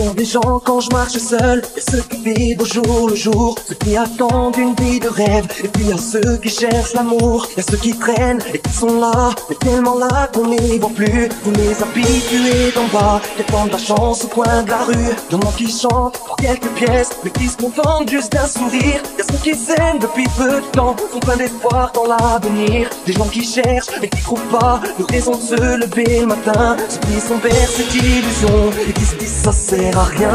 J'entends des gens quand je marche seul, et ceux qui vivent au jour le jour, ceux qui attendent une vie de rêve, et puis y a ceux qui cherchent l'amour, y a ceux qui traînent et qui sont là, mais tellement là qu'on n'y voit plus. Tous les habitués d'en bas, qui attendent la chance au coin de la rue. Y'en a qui chantent pour quelques pièces, mais qui se contentent juste d'un sourire. Y a ceux qui s'aiment depuis peu de temps, sont plein d'espoir dans l'avenir. Des gens qui cherchent mais qui trouvent pas de raison de se lever le matin. Ceux qui sont vers cette illusion et qui se disent ça sert à rien.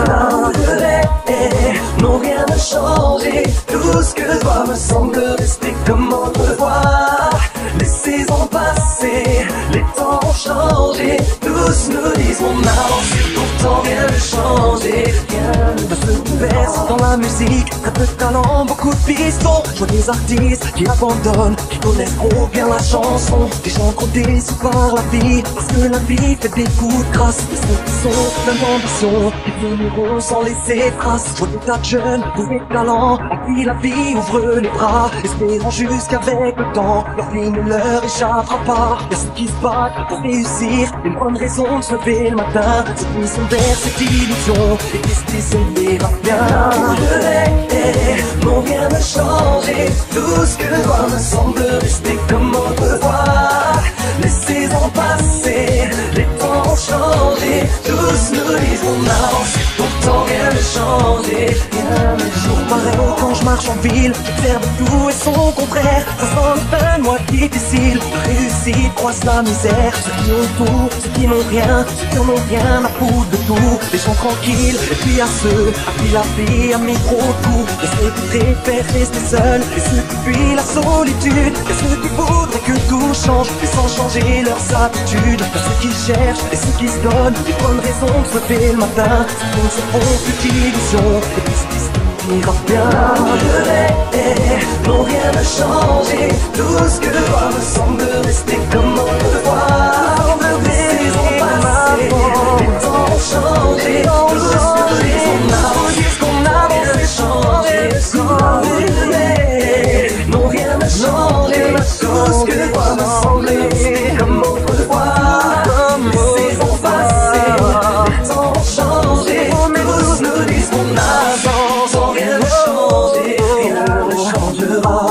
Non, rien n'a changé, tout ce que doit me semble rester comme autrefois. Les saisons passées, les temps ont changé, tous nous disent on avance, pourtant rien ne changé. Rien ne se verse dans la musique, très peu de talent, beaucoup de pistons. Je vois des artistes qui abandonnent, qui connaissent trop bien la chanson. Des gens trop déçus par la vie, parce que la vie fait des coups de grâce. Des ceux qui sont plein d'ambition, qui finiront sans laisser trace. Je vois des tas de jeunes, doués de talent, à qui la vie ouvre les bras, espérant jusqu'avec le temps leur vie ne leur échappera pas. Y'a ceux qui se battent pour réussir, une bonne raison de se lever le matin. Ceux qui sont vers cette illusion et qui se disent on verra bien. Non, rien n'a changé, tout ce que doit me semble rester comme autrefois. Les saisons passées, les temps ont changé, tous nous disent on avance, pourtant rien ne changé. Rien ne toujours pareil quand je marche en ville, j'observe tout et son contraire. Ça semble un mois difficile, la réussite croise la misère. Ceux qui ont tout, ceux qui n'ont rien, ceux qui en ont rien à foutre de tout. Les gens tranquilles, et puis à ceux à qui la vie a mis trop de coups. Et ceux qui préfèrent rester seuls, et ceux qui fuient la solitude. Et ceux qui voudraient que tout change, mais sans changer leurs habitudes. Et ceux qui cherchent, et ceux qui se donnent des bonnes raisons de se lever le matin. Ceux qui ne se font plus d'illusions, et qui se disent tout ira bien. Non, rien n'a changé, tout ce que doit me semble rester comme autrefois. Les saisons passées, les temps ont changé, tous nous disent qu'on avance, non, rien n'a changé, tout ce que doit me sembler rester comme autrefois. Les saisons passées, les temps ont changé, tous nous disent qu'on avance, sans rien ne changer, rien ne changera.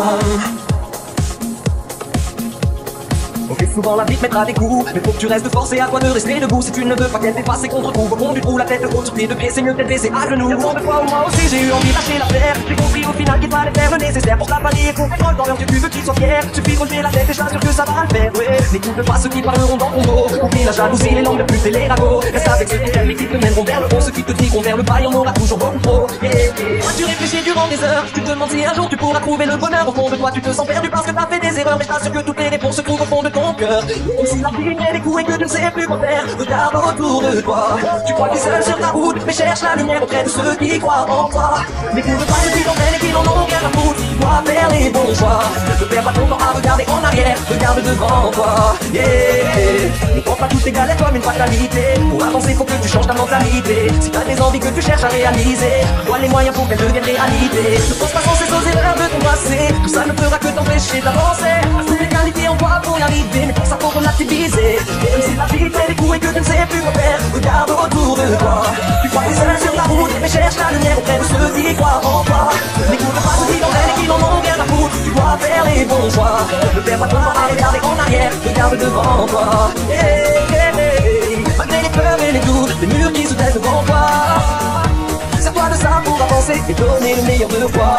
On fait souvent la vie te mettra des coups, mais faut que tu restes fort, c'est à toi de rester debout. Si tu ne veux pas qu'elle dépasse et qu'on te retrouve au fond du trou, la tête haute sur tes deux pieds, c'est mieux de baisser à genoux. Y'a tant de fois où moi aussi j'ai eu envie de lâcher l'affaire. J'ai compris au final qu'il fallait faire le nécessaire pour t'appaler et qu'on contrôle dans leurs yeux, tu veux qu'ils soient fiers. Suffit de relever la tête et je t'assure que ça va le faire, ouais. N'écoute pas ceux qui parleront dans ton dos, oublie la jalousie, les langues de plus et les ragots. Reste avec ceux qui t'aiment et qui te mèneront vers le haut, ceux qui te diront vers le bas, y'en aura toujours beaucoup trop. Toi tu réfléchis durant des heures, tu te demandes si un jour tu pourras trouver le bonheur. Au fond de toi tu te sens perdu parce que t'as fait des erreurs, mais je t'assure que toutes les réponses se trouvent au fond de ton cœur. Et si la vie met des coups et que tu ne sais plus quoi faire, regarde autour de toi. Tu crois que tu es seul sur ta route, mais cherche la lumière auprès de ceux qui croient en toi. N'écoute pas ceux qui t'entraînent et qui n'en ont rien à foutre. Tu dois faire les bons choix. Ne perds pas ton temps à regarder en arrière, regarde devant toi. Ne prends pas toutes tes galettes comme une fatalité. Pour avancer faut que tu changes ta mentalité. Si t'as des envies que tu cherches à réaliser, vois les moyens pour qu'elles deviennent réalité. Ne pense pas sans cesse aux erreurs de ton passé, tout ça ne fera que t'empêcher d'avancer. Toutes les qualités en toi pour y arriver, mais pour ça faut relativiser. Et même si la vie fait des coups et que tu ne sais plus quoi faire, regarde autour de toi. Tu crois que t'es seul sur la route, mais cherche la lumière auprès de ceux qui croient en toi. N'écoute pas ceux qui t'entraînent et qui n'en ont rien à foutre. Tu dois faire les bons choix. Ne perds pas ton temps à regarder en arrière, regarde devant toi. Malgré les peurs et les doutes, les murs qui se dressent devant toi, c'est à toi de ça pour avancer et donner le meilleur de toi.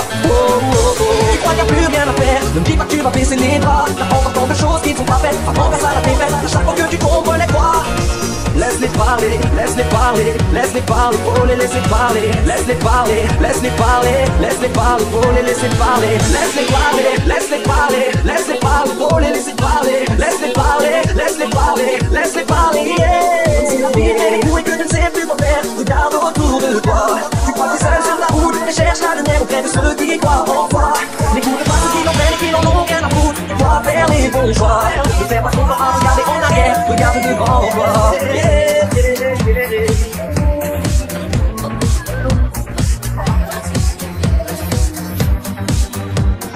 Tu crois qu'il n'y a plus rien à faire, ne me dis pas que tu vas baisser les bras. T'as encore tant de choses qui ne sont pas faites, avant qu'à ça la défaite. À chaque fois que tu tombes, les croix. Laisse-les parler, laisse-les parler, laisse-les parler, faut les laisser parler. Laisse-les parler, laisse-les parler, laisse-les parler, faut les laisser parler. Laisse-les parler, laisse-les parler, laisse-les parler, faut les laisser parler. Laisse-les parler, laisse-les parler, laisse-les parler. Si la vie est des coups et que tu ne sais plus quoi faire, regarde autour de toi. Tu crois que tu es seul sur la route, mais cherche la lumière auprès de ceux qui croient en toi. N'écoute pas ceux qui l'entraînent et qui n'en ont rien à foutre. Tu dois faire les bons choix. Ne perds pas ton temps à regarder en arrière, regarde devant toi. Bien entendu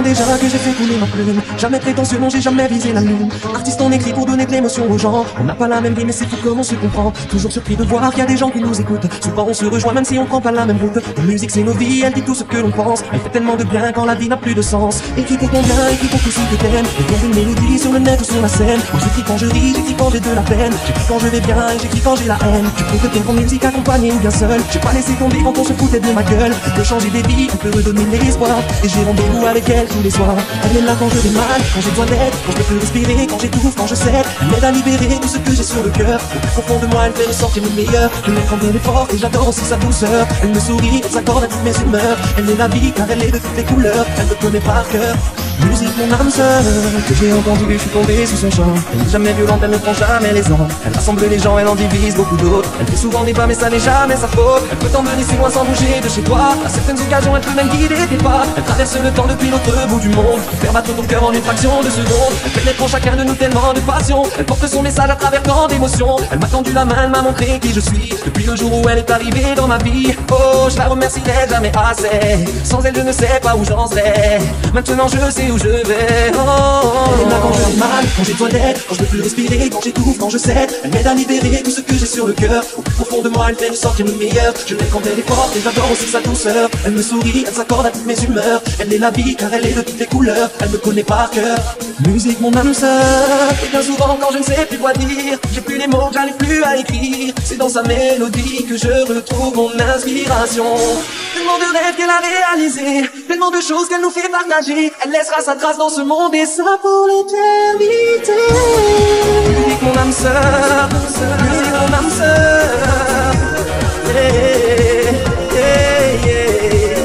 déjà que j'ai fait couler ma plume. Jamais prétentieux, non j'ai jamais visé la lune. Artiste on écrit pour donner de l'émotion aux gens. On n'a pas la même vie mais c'est fou comme on se comprend. Toujours surpris de voir qu'il y a des gens qui nous écoutent. Souvent on se rejoint même si on prend pas la même route. La musique c'est nos vies, elle dit tout ce que l'on pense. Elle fait tellement de bien quand la vie n'a plus de sens. Écris pour ton bien, écris pour tout ce que t'aimes. Et une mélodie sur le net ou sur la scène. Moi j'écris quand je ris, j'écris quand j'ai de la peine. J'écris quand je vais bien et j'écris quand j'ai la haine. Tu peux te dire en musique accompagnée ou bien seul. J'ai pas laissé tomber quand on se foutait de ma gueule. Elle peut changer des vies, elle peut redonner l'espoir. Et j'ai rendez-vous avec elle tous les soirs. Elle est là quand je vais mal, quand j'ai besoin d'aide, quand je peux plus respirer, quand j'étouffe, quand je cède. Elle m'aide à libérer tout ce que j'ai sur le cœur. Au plus profond de moi, elle fait ressortir le meilleur. Je l'aime quand elle est forte et j'adore aussi sa douceur. Elle me sourit, elle s'accorde à toutes mes humeurs. Elle est la vie car elle est de toutes les couleurs. Elle me connaît par cœur. Musique mon âme sœur, que j'ai entendu et je suis tombé sous son chant. Elle n'est jamais violente, elle ne prend jamais les ans. Elle rassemble les gens, elle en divise beaucoup d'autres. Elle fait souvent débat mais ça n'est jamais sa faute. Elle peut t'emmener si loin sans bouger de chez toi. À certaines occasions elle peut même guider tes pas. Elle traverse le temps depuis l'autre bout du monde pour faire battre ton cœur en une fraction de seconde. Elle pénètre en chacun de nous tellement de passion. Elle porte son message à travers tant d'émotions. Elle m'a tendu la main, elle m'a montré qui je suis. Depuis le jour où elle est arrivée dans ma vie. Oh, je la remercierai jamais assez. Sans elle je ne sais pas où j'en serais. Maintenant je sais où je vais. Oh, elle est là quand je vais mal, quand j'ai besoin d'aide, quand je peux plus respirer, quand j'étouffe, quand je cède. Elle m'aide à libérer tout ce que j'ai sur le cœur. Au plus profond de moi, elle fait ressortir le meilleur. Je l'aime quand elle est forte et j'adore aussi sa douceur. Elle me sourit, elle s'accorde à toutes mes humeurs. Elle est la vie car elle est de toutes les couleurs. Elle me connaît par cœur. Musique mon âme sœur. Et bien souvent quand je ne sais plus quoi dire, j'ai plus les mots que j'arrive plus à écrire. C'est dans sa mélodie que je retrouve mon inspiration. Tellement de rêves qu'elle a réalisés, tellement de choses qu'elle nous fait partager. Elle laissera sa trace dans ce monde et ça pour l'éternité. Musique mon âme sœur, musique mon âme sœur. Yeah, yeah, yeah.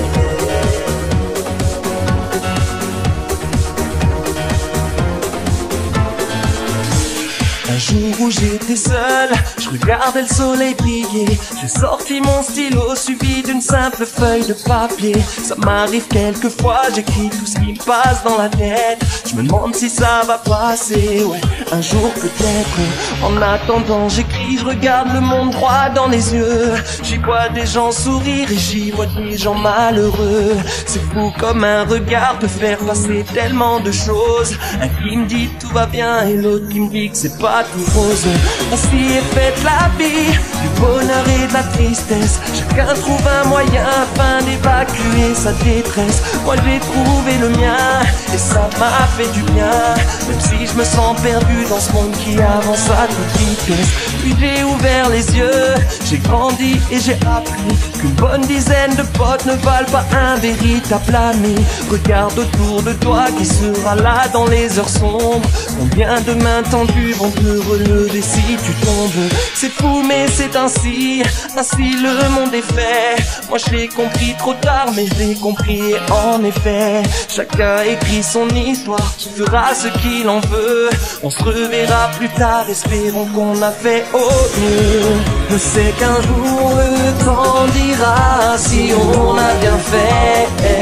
Un jour où j'étais seul, je regardais le soleil briller. J'ai sorti mon stylo suivi d'une simple feuille de papier. Ça m'arrive quelquefois, j'écris tout ce qui me passe dans la tête. Je me demande si ça va passer, ouais, un jour peut-être. En attendant j'écris, je regarde le monde droit dans les yeux. J'y vois des gens sourire et j'y vois des gens malheureux. C'est fou comme un regard peut faire passer tellement de choses. Un qui me dit tout va bien et l'autre qui me dit que c'est pas tout rose. Ainsi est faite la vie, du bonheur et de la tristesse. Chacun trouve un moyen afin d'évacuer sa détresse. Moi j'ai trouvé le mien et ça m'a fait du bien. Même si je me sens perdu dans ce monde qui avance à toute vitesse. Puis j'ai ouvert les yeux, j'ai grandi et j'ai appris qu'une bonne dizaine de potes ne valent pas un véritable ami. Regarde autour de toi, qui sera là dans les heures sombres? Combien de mains tendues vont te relever si tu tombes? C'est fou mais c'est ainsi, ainsi le monde est fait. Moi je l'ai compris trop tard mais je l'ai compris en effet. Chacun écrit son histoire, qui fera ce qu'il en veut. On se reverra plus tard, espérons qu'on a fait au mieux. Je sais qu'un jour le temps dira si on a bien fait.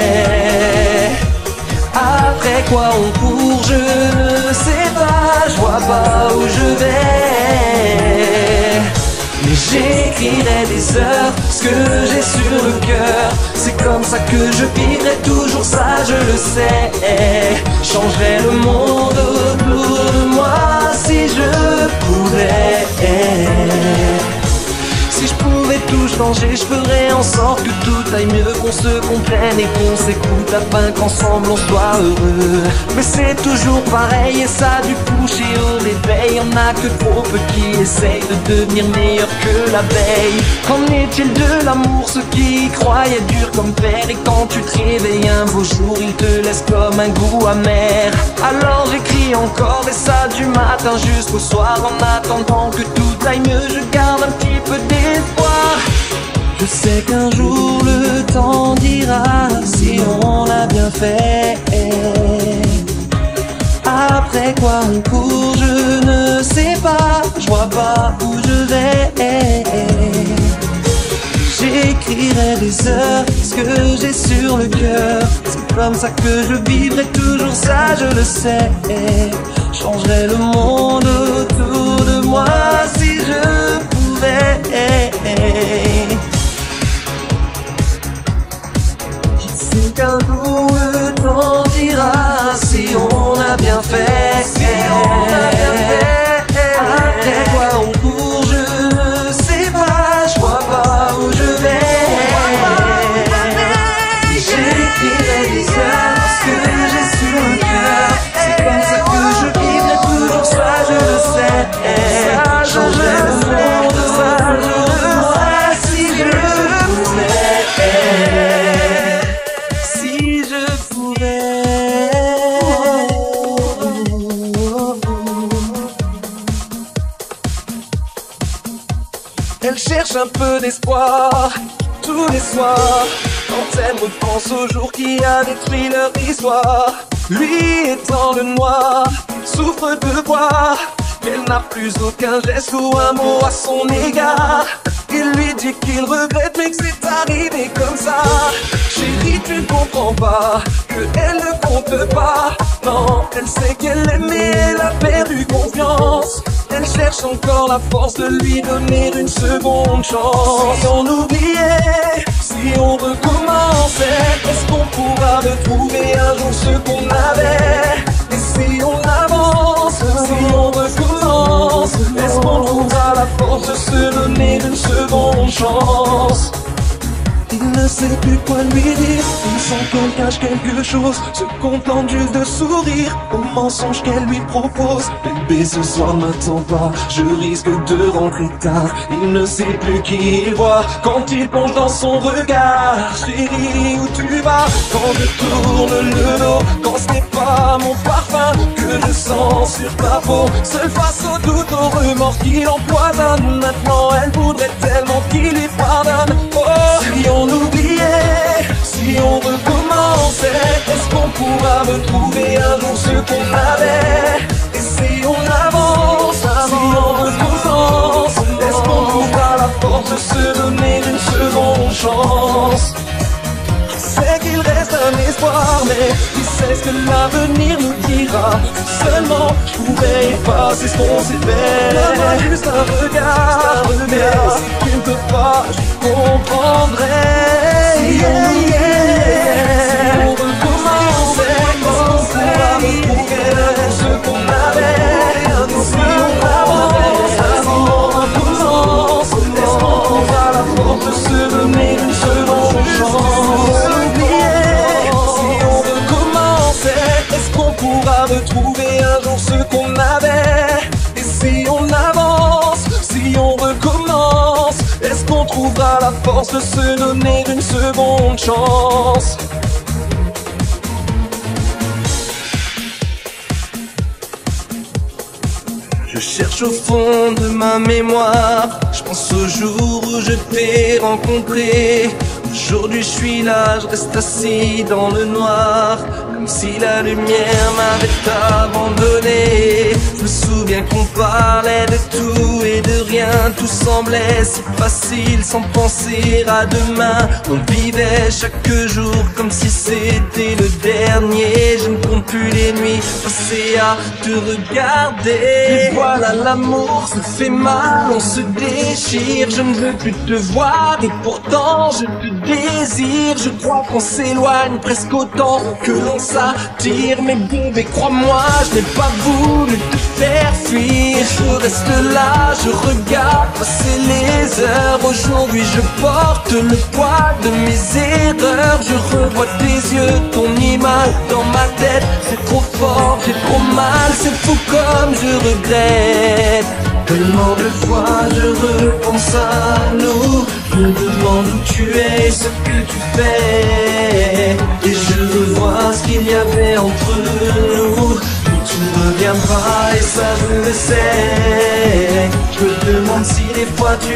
Après quoi on court, je ne sais pas, je vois pas où je vais. Mais j'écrirai des heures, ce que j'ai sur le cœur. C'est comme ça que je vivrai toujours, ça je le sais. Changerai le monde autour de moi si je pouvais. Si je pouvais tout changer, je ferais en sorte que tout aille mieux, qu'on se comprenne et qu'on s'écoute afin qu'ensemble on soit heureux. Mais c'est toujours pareil et ça du coucher au réveil, y'en a que trop peu qui essayent de devenir meilleurs que la veille. Qu'en est-il de l'amour, ceux qui y croyaient dur comme fer, et quand tu te réveilles un beau jour, il te laisse comme un goût amer. Alors j'écris encore et ça du matin jusqu'au soir, en attendant que tout aille mieux, je garde un petit peu d'espoir. Je sais qu'un jour le temps dira si on a bien fait. Après quoi on court, je ne sais pas, je vois pas où je vais. J'écrirai des heures, ce que j'ai sur le cœur. C'est comme ça que je vivrai toujours, ça je le sais. Changerai le monde autour de moi si je pouvais. Je sais qu'un jour le temps dira Elle cherche un peu d'espoir tous les soirs, quand elle repense au jour qui a détruit leur histoire. Lui est dans le noir, souffre de voir qu'elle n'a plus aucun geste ou un mot à son égard. Il lui dit qu'il regrette mais que c'est arrivé comme ça. Chérie, tu ne comprends pas que elle ne compte pas. Non, elle sait qu'elle aime mais elle a perdu confiance. Elle cherche encore la force de lui donner une seconde chance. Si on oubliait, si on recommençait, est-ce qu'on pourra retrouver un jour ce qu'on avait? Et si on avance, si on recommence, est-ce qu'on trouvera la force de se donner une seconde chance? Il ne sait plus quoi lui dire, il sent qu'elle cache quelque chose, se contente juste de sourire au mensonge qu'elle lui propose. Bébé, ce soir m'attends pas, je risque de rentrer tard. Il ne sait plus qui il voit quand il plonge dans son regard. Chérie, où tu vas quand je tourne le dos, quand ce n'est pas mon parfum que je sens sur ta peau? Seule face au doute, au remords qui l'empoisonne. Maintenant elle voudrait tellement qu'il lui pardonne. Oh, si on oubliait, si on recommençait, est-ce qu'on pourra retrouver un jour ce qu'on avait? Et si on avance, si on recommence, est-ce qu'on trouvera la force de se donner une seconde chance? C'est qu'il reste un espoir, mais qui sait ce que l'avenir nous dira? Si seulement je pouvais effacer ce qu'on s'est fait. Donne-moi juste un regard, mais si tu ne peux pas, je comprendrais. Si on recommençait, est-ce qu'on pourra retrouver ce qu'on avait? Si on avance, si on recommence, est-ce qu'on trouvera la force de se donner une seconde chance? Est-ce qu'on pourra retrouver un jour ce qu'on avait? Et si on avance, si on recommence, est-ce qu'on trouvera la force de se donner une seconde chance? Je cherche au fond de ma mémoire, je pense au jour où je t'ai rencontré. Aujourd'hui je suis là, je reste assis dans le noir, comme si la lumière m'avait abandonné. Je me souviens qu'on parlait de tout et de rien, tout semblait si facile sans penser à demain. On vivait chaque jour comme si c'était le dernier. Je ne compte plus les nuits passées à te regarder. Et voilà, l'amour se fait mal, on se déchire. Je ne veux plus te voir et pourtant je te désire. Je crois qu'on s'éloigne presque autant que l'on s'attire. Mais bébé, crois-moi, je n'ai pas voulu te faire fuir. Je reste là, je regarde passer les heures. Aujourd'hui je porte le poids de mes erreurs. Je revois tes yeux, ton image dans ma tête. C'est trop fort, j'ai trop mal, c'est fou comme je regrette. Tellement de fois je repense à nous. Je me demande où tu es, ce que tu fais. Et je revois ce qu'il y avait entre nous. Mais tout ne reviendra et ça je le sais. Je me demande si des fois tu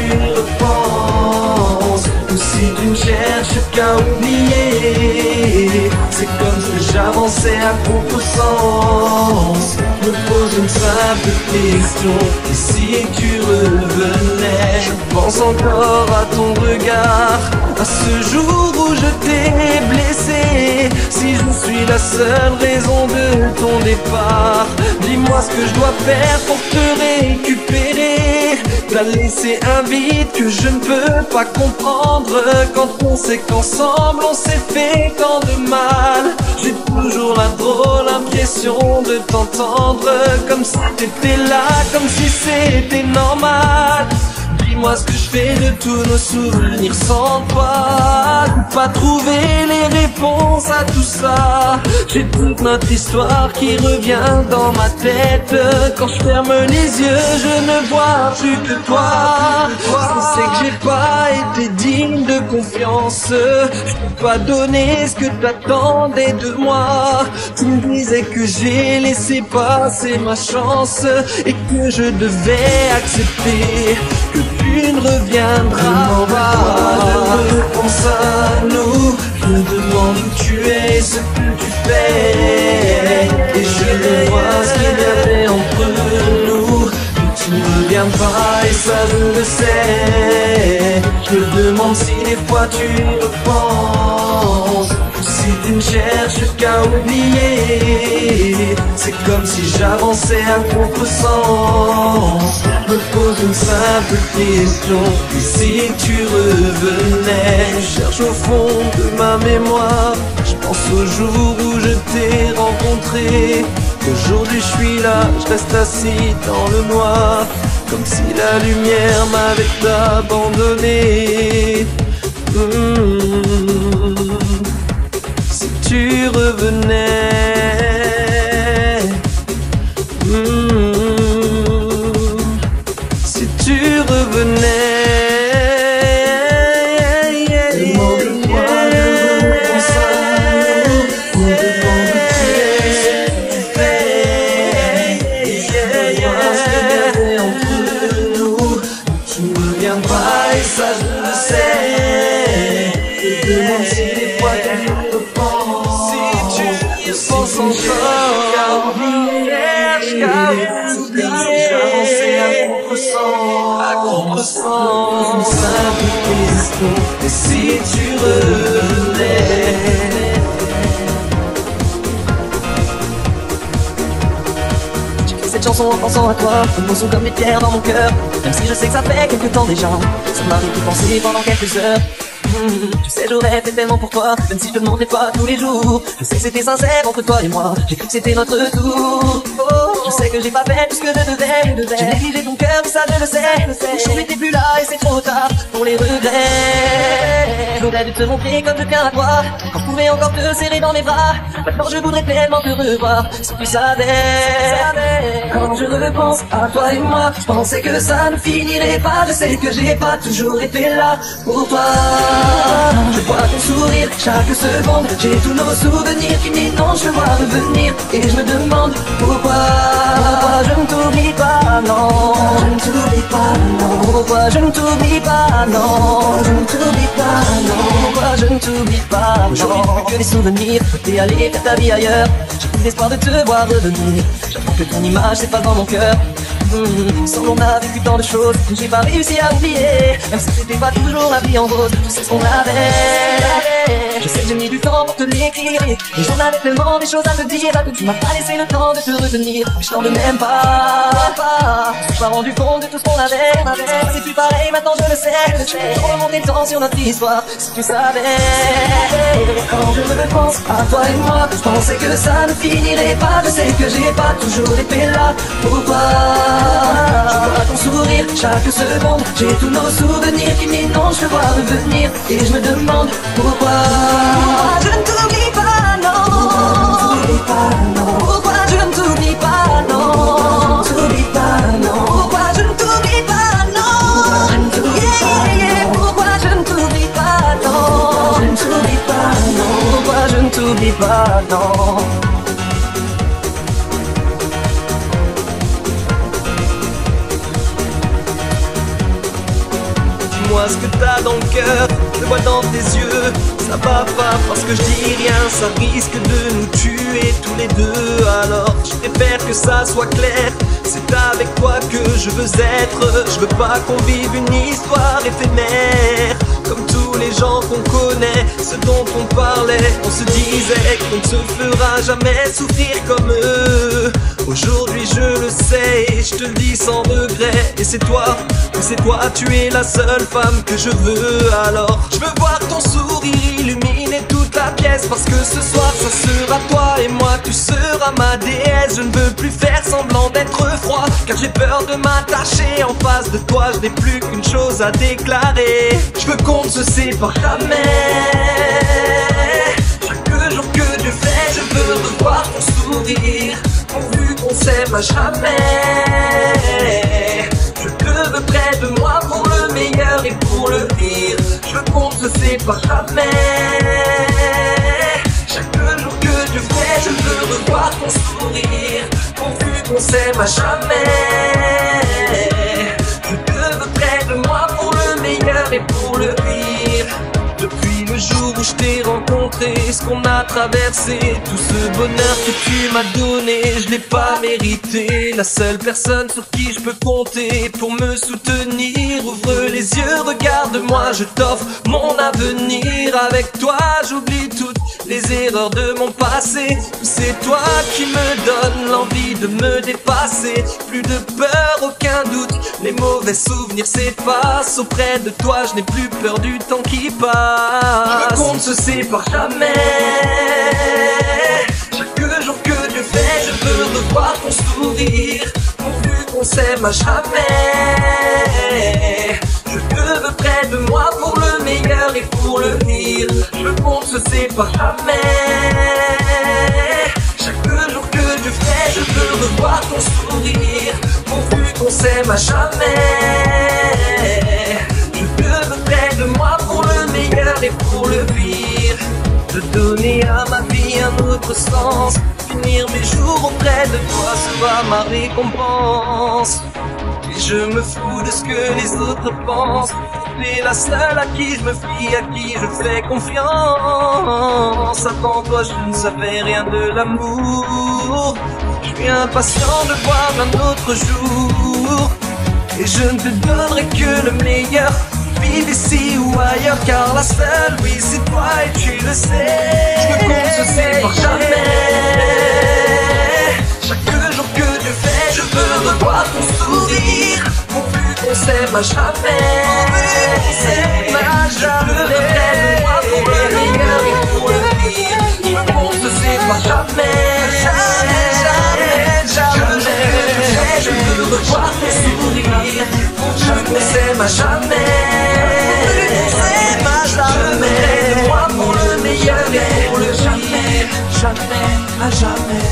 repenses, ou si tu ne cherches qu'à oublier. C'est comme si j'avançais à contresens. Je me pose une simple question, et si tu revenais? Je pense encore à ton regard, à ce jour où je t'ai blessé. Si je suis la seule raison de ton départ, dis-moi ce que je dois faire pour te récupérer. T'as laissé un vide que je ne peux pas comprendre, quand on sait qu'ensemble on s'est fait tant de mal. J'ai toujours la drôle impression de t'entendre, comme si t'étais là, comme si c'était normal. Dis-moi ce que je fais de tous nos souvenirs sans toi. Pas trouver les réponses à tout ça. J'ai toute notre histoire qui revient dans ma tête. Quand je ferme les yeux, je ne vois plus que toi. Je sais que j'ai pas été digne digne de confiance. Je peux pas donner ce que t'attendais de moi. Tu me disais que j'ai laissé passer ma chance et que je devais accepter que tu ne reviendras pas. Je pense à nous, je me demande où tu es, ce que tu fais, et je vois ce qu'il y avait entre nous. Tu ne reviens pas et ça je le sais. Je me demande si des fois tu repenses, ou si tu ne cherches qu'à oublier. C'est comme si j'avançais à contresens. Je me pose une simple question, et si tu revenais? Je cherche au fond de ma mémoire, je pense au jour où je t'ai rencontré. Aujourd'hui je suis là, je reste assis dans le noir, comme si la lumière m'avait abandonné. Si tu revenais, si tu revenais. À contresens, une simple question, et si tu revenais? J'écris cette chanson en pensant à toi, les mots sont comme des pierres dans mon cœur. Même si je sais que ça fait quelque temps déjà, ça m'arrive de penser pendant quelques heures. Tu sais, j'aurais fait tellement pour toi, même si je te demandais pas tous les jours. Je sais que c'était sincère entre toi et moi, j'ai cru que c'était notre tour. Je sais que j'ai pas fait tout ce que je devais. J'ai négligé ton cœur, mais ça je le sais. Aujourd'hui t'es plus là et c'est trop tard pour les regrets. J'aurais dû te montrer comme je tiens à toi, quand je pouvais encore te serrer dans mes bras. Maintenant je voudrais tellement te revoir, si tu savais. Quand je repense à toi et moi, je pensais que ça ne finirait pas. Je sais que j'ai pas toujours été là pour toi. Je vois ton sourire chaque seconde, j'ai tous nos souvenirs qui m'inondent. Je vois revenir et je me demande pourquoi je ne t'oublie pas, non. Je ne t'oublie pas, non. Pourquoi je ne t'oublie pas, non. Je ne t'oublie pas, non. Pourquoi je ne t'oublie pas, non. Aujourd'hui plus que des souvenirs, t'es allé faire ta vie ailleurs. J'ai plus l'espoir de te voir revenir. J'attends que ton image s'efface dans mon cœur. Ensemble on a vécu tant de choses que j'ai pas réussi à oublier. Même si c'était pas toujours la vie en rose, tu sais ce qu'on avait. Je sais que j'ai mis du temps pour te l'écrire, et j'en avais tellement des choses à te dire. Tu m'as pas laissé le temps de te retenir, mais je t'en veux même pas. Je me suis pas rendu compte de tout ce qu'on avait. C'est plus pareil, maintenant je le sais. Je peux remonter le temps sur notre histoire, si tu savais. Quand je repense à toi et moi, je pensais que ça ne finirait pas. Je sais que j'ai pas toujours été là pour toi. Je vois ton sourire chaque seconde, j'ai tous nos souvenirs qui m'inondent. Je te vois revenir et je me demande pourquoi je ne t'oublie pas, non. Pourquoi je ne t'oublie pas, non. T'oublie pas, non. Pourquoi je ne t'oublie pas, non. Pourquoi je ne t'oublie pas, non. Je ne t'oublie pas, non. Pourquoi je ne t'oublie pas, non. Dis-moi ce que t'as dans le cœur, je le vois dans tes yeux. Ça va pas parce que je dis rien, ça risque de nous tuer tous les deux. Alors je préfère que ça soit clair, c'est avec toi que je veux être. Je veux pas qu'on vive une histoire éphémère, comme tous les gens qu'on connaît, ceux dont on parlait. On se disait qu'on ne se fera jamais souffrir comme eux. Aujourd'hui je le sais et je te le dis sans regret. Et c'est toi, oui c'est toi, tu es la seule femme que je veux. Alors je veux voir ton sourire illuminer toute la pièce, parce que ce soir ça sera toi et moi, tu seras ma déesse. Je ne veux plus faire semblant d'être froid, car j'ai peur de m'attacher. En face de toi je n'ai plus qu'une chose à déclarer, je veux qu'on ne se sépare jamais. Chaque jour que Dieu fait, je veux revoir ton sourire, pourvu qu'on s'aime à jamais. Je te veux près de moi pour le meilleur et pour le pire. Je veux qu'on sépare jamais. Chaque jour que Dieu fait, je veux revoir ton sourire, pourvu qu'on s'aime à jamais. Je te veux près de moi pour le meilleur et pour le pire. Depuis le jour où je t'ai rencontré, ce qu'on a traversé, tout ce bonheur que tu m'as donné, je l'ai pas mérité. La seule personne sur qui je peux compter pour me soutenir, ouvre les yeux, regarde-moi, je t'offre mon avenir. Avec toi j'oublie toutes les erreurs de mon passé. C'est toi qui me donne l'envie de me dépasser. Plus de peur, aucun doute, les mauvais souvenirs s'effacent. Auprès de toi je n'ai plus peur du temps qui passe. Le compte se sépare jamais. Chaque jour que Dieu fait, je veux revoir ton sourire, pourvu qu'on s'aime à jamais. Je te veux près de moi pour le meilleur et pour le pire. Le compte se sépare jamais. Chaque jour que Dieu fait, je veux revoir ton sourire, pourvu qu'on s'aime à jamais. Je te veux près de moi pour le meilleur et pour le pire. De donner à ma vie un autre sens, finir mes jours auprès de toi sera ma récompense. Et je me fous de ce que les autres pensent, t'es la seule à qui je me fie, à qui je fais confiance. Avant toi je ne savais rien de l'amour, je suis impatient de voir un autre jour. Et je ne te donnerai que le meilleur, vive ici ou ailleurs, car la seule, oui c'est toi et tu le sais. Je me compte se sépare jamais. Chaque jour que Dieu fait, je veux revoir ton sourire, pourvu qu'on s'aime à jamais. Je veux près de moi pour le meilleur et pour le pire. Je me compte se sépare jamais. Je veux revoir ton sourire, pourvu qu'on s'aime à jamais. Je veux près de moi pour le meilleur et pour le pire. Jamais, à jamais.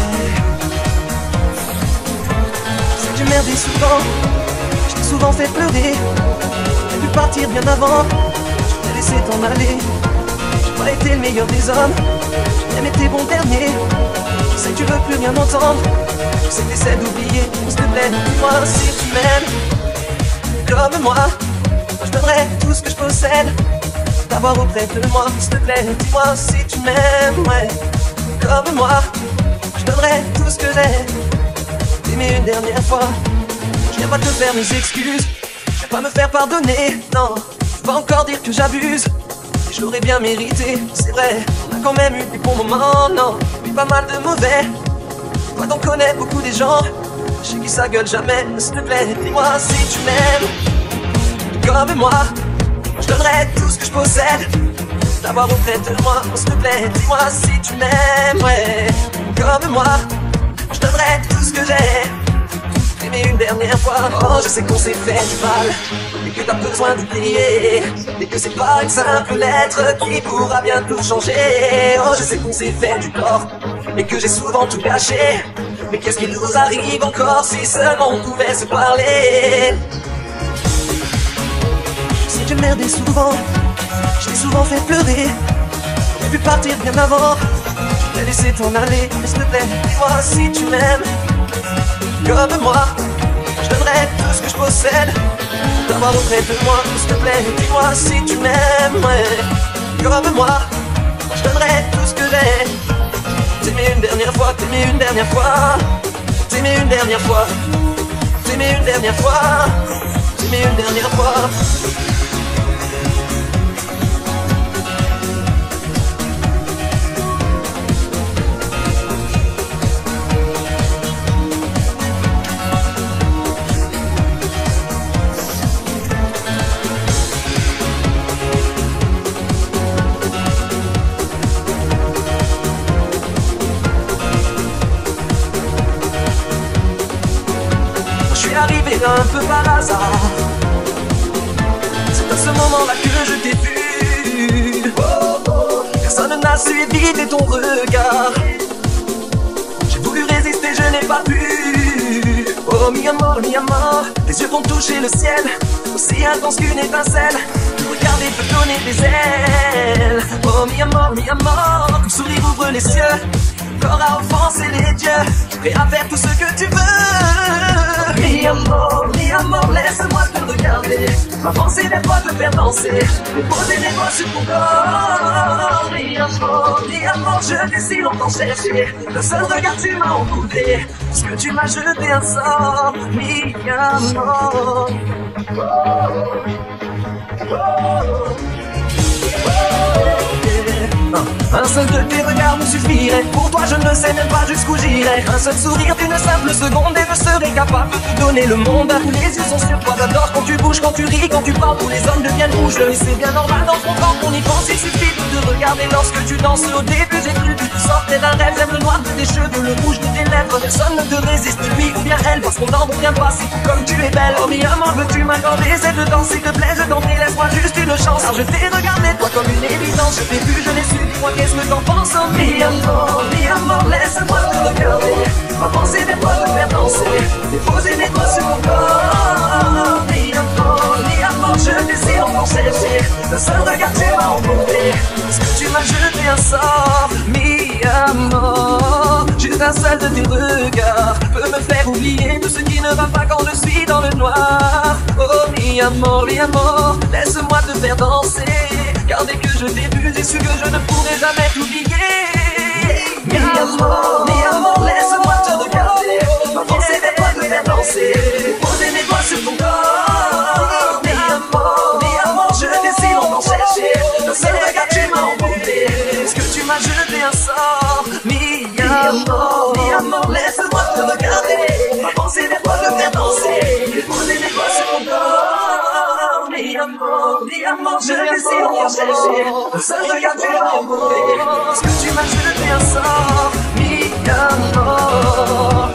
C'est que j'ai merdé souvent, je t'ai souvent fait pleurer. J'ai dû partir bien avant, je t'ai laissé t'en aller. J'ai pas été le meilleur des hommes, j'ai même été bon dernier. Je sais que tu veux plus rien entendre, je sais que t'essaies d'oublier. S'il te plaît, dis-moi si tu m'aimes comme moi. Je donnerai tout ce que je possède, t'avoir auprès de moi. S'il te plaît, dis-moi si tu m'aimes, ouais, comme moi. Je donnerai tout ce que j'ai, t'aimer une dernière fois. Je viens pas te faire mes excuses, je vais pas me faire pardonner, non. Je vais encore dire que j'abuse, et je l'aurais bien mérité. C'est vrai, on a quand même eu des bons moments, non, mais pas mal de mauvais. Toi t'en connais beaucoup des gens, chez qui ça gueule jamais. S'il te plaît, dis-moi si tu m'aimes comme moi. Je donnerai tout ce que je possède, t'avoir auprès de moi. S'il te plaît, dis-moi si tu m'aimes, ouais, comme moi. Je donnerai tout ce que j'ai, t'aimer une dernière fois. Oh, je sais qu'on s'est fait du mal, et que t'as besoin d'oublier, et que c'est pas une simple lettre qui pourra bientôt changer. Oh, je sais qu'on s'est fait du tort, et que j'ai souvent tout gâché. Mais qu'est-ce qui nous arrive encore si seulement on pouvait se parler? Si j'ai merdé souvent, je t'ai souvent fait pleurer. J'ai pu partir bien avant, je t'ai laissé t'en aller. S'il te plaît, dis-moi si tu m'aimes comme moi. Je donnerai tout ce que je possède, t'avoir auprès de moi. S'il te plaît, dis-moi si tu m'aimes, ouais, comme moi. Je donnerai tout ce que j'ai, t'aimer une dernière fois, t'aimer une dernière fois, t'aimer une dernière fois, t'aimer une dernière fois, t'aimer une dernière fois. Arrivé un peu par hasard, c'est à ce moment-là que je t'ai vu. Personne n'a su éviter ton regard, j'ai voulu résister, je n'ai pas pu. Oh mi amor, tes yeux vont toucher le ciel, aussi intense qu'une étincelle. Te regarder peut donner des ailes. Oh mi amor, ton sourire ouvre les cieux, corps à offenser les dieux, prêt à faire tout ce que tu veux. Mi amor, laisse-moi te regarder, m'avancer vers toi, te faire danser, déposer mes doigts sur ton corps. Mi amor, je t'ai si longtemps cherché, le seul regard tu m'as emporté, parce que tu m'as jeté un sort. Mi amor. Un seul de tes regards me suffirait. Pour toi je ne sais même pas jusqu'où j'irai. Un seul sourire d'une simple seconde et je serai capable de te donner le monde. Les yeux sont sur toi, j'adore quand tu bouges, quand tu ris, quand tu parles. Tous les hommes deviennent rouges et c'est bien normal dans ton corps qu'on y pense. Il suffit de te regarder lorsque tu danses. Au début j'ai cru que tu sortais d'un rêve. J'aime le noir de tes cheveux, le rouge de tes lèvres. Personne ne te résiste, lui ou bien elle, parce qu'on n'en revient pas. C'est comme tu es belle. Oh mi amor, veux-tu m'accorder cette danse? S'il te plaît, je t'en prie, laisse-moi juste une chance. Car je t'ai regardé toi comme une évidence. Je t'ai vu, je l'ai su, dis-moi qu'est-ce que t'en penses? Oh mi amor, laisse-moi te regarder, m'avancer vers toi, te faire danser, déposer mes doigts sur mon corps. Mi amor, je t'ai si longtemps cherché, le seul regard tu m'as emporté, parce que tu m'as jeté un sort. Mi amor, juste un seul de tes regards peut me faire oublier tout ce qui ne va pas quand je suis dans le noir. Oh mi amor, laisse-moi te faire danser, car dès que je t'ai vu, j'ai su que je ne pourrai jamais t'oublier. Mi amor, laisse-moi te regarder, m'avancer vers toi, te faire danser, poser mes doigts sur ton corps. Mi amor, je t'ai si longtemps cherché, le seul regard tu m'as emporté, est-ce que tu m'as jeté un sort? Mi amor, laisse-moi te regarder, m'avancer vers toi, te faire danser, poser mes doigts sur ton corps. Mi amor, je t'ai si longtemps cherché, le seul regard tu m'as emporté, est-ce que tu m'as jeté un sort? Mi amor.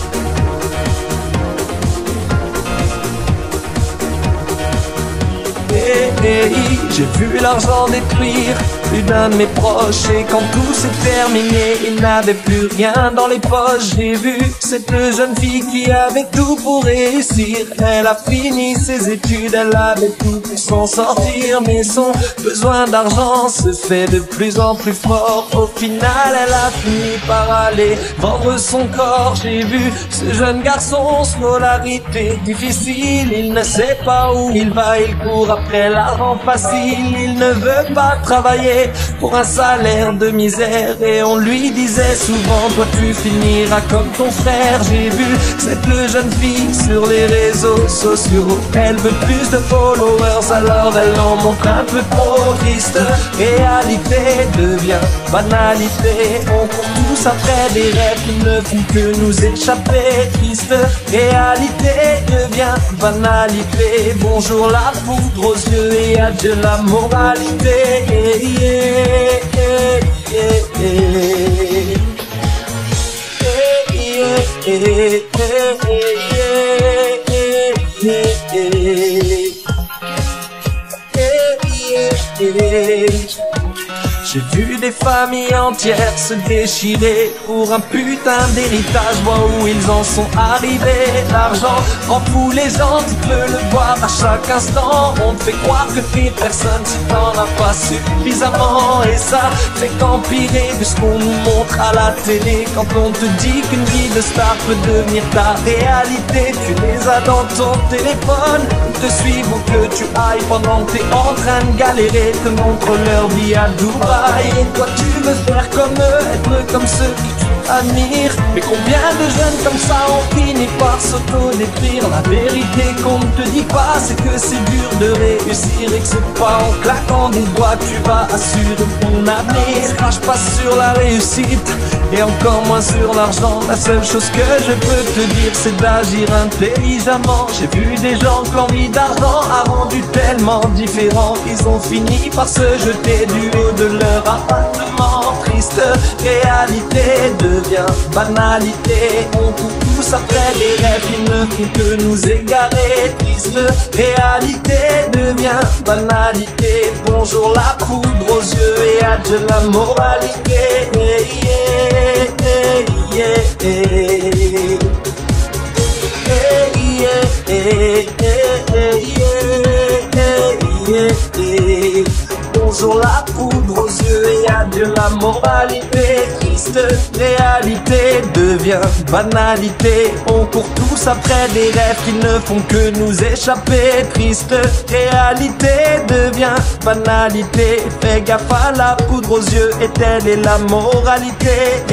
J'ai vu l'argent détruire plus d'un de mes proches, et quand tout s'est terminé, il n'avait plus rien dans les poches. J'ai vu cette jeune fille qui avait tout pour réussir. Elle a fini ses études, elle avait tout pour s'en sortir, mais son besoin d'argent se fait de plus en plus fort. Au final, elle a fini par aller vendre son corps. J'ai vu ce jeune garçon, scolarité difficile, il ne sait pas où il va, il court après l'argent facile. Il ne veut pas travailler pour un salaire de misère, et on lui disait souvent, toi tu finiras comme ton frère. J'ai vu cette jeune fille sur les réseaux sociaux, elle veut plus de followers, alors elle en montre un peu trop. Triste réalité devient banalité, on court tous après des rêves qui ne font que nous échapper. Triste réalité devient banalité, bonjour la poudre aux yeux et adieu la moralité. J'ai vu des familles entières se déchirer pour un putain d'héritage. Vois où ils en sont arrivés. L'argent rend fou les gens, tu peux le voir à chaque instant. On te fait croire que t'es personne si t'en as pas suffisamment, et ça fait qu'empirer de ce qu'on nous montre à la télé. Quand on te dit qu'une vie de star peut devenir ta réalité, tu les as dans ton téléphone, ils te suivent où que tu ailles pendant que t'es en train de galérer. Te montrent leur vie à Dubaï, et toi tu veux faire comme eux, être comme ceux que tu admires. Mais combien de jeunes comme ça ont fini par s'auto-détruire? La vérité qu'on ne te dit pas, c'est que c'est dur de réussir, et que c'est pas en claquant des doigts que tu vas assurer ton avenir. Crache pas sur la réussite, et encore moins sur l'argent. La seule chose que je peux te dire, c'est d'agir intelligemment. J'ai vu des gens que l'envie d'argent a rendu tellement différents, ils ont fini par se jeter du haut de leur appartement. Triste réalité devient banalité, on court tous après des rêves qui ne font que nous égarer. Triste réalité devient banalité, bonjour la poudre aux yeux et adieu la moralité. Yeah, yeah, yeah, yeah. Bonjour la poudre aux yeux et adieu la moralité. Triste réalité devient banalité. On court tous après des rêves qui ne font que nous échapper. Triste réalité devient banalité. Fais gaffe à la poudre aux yeux et telle est la moralité.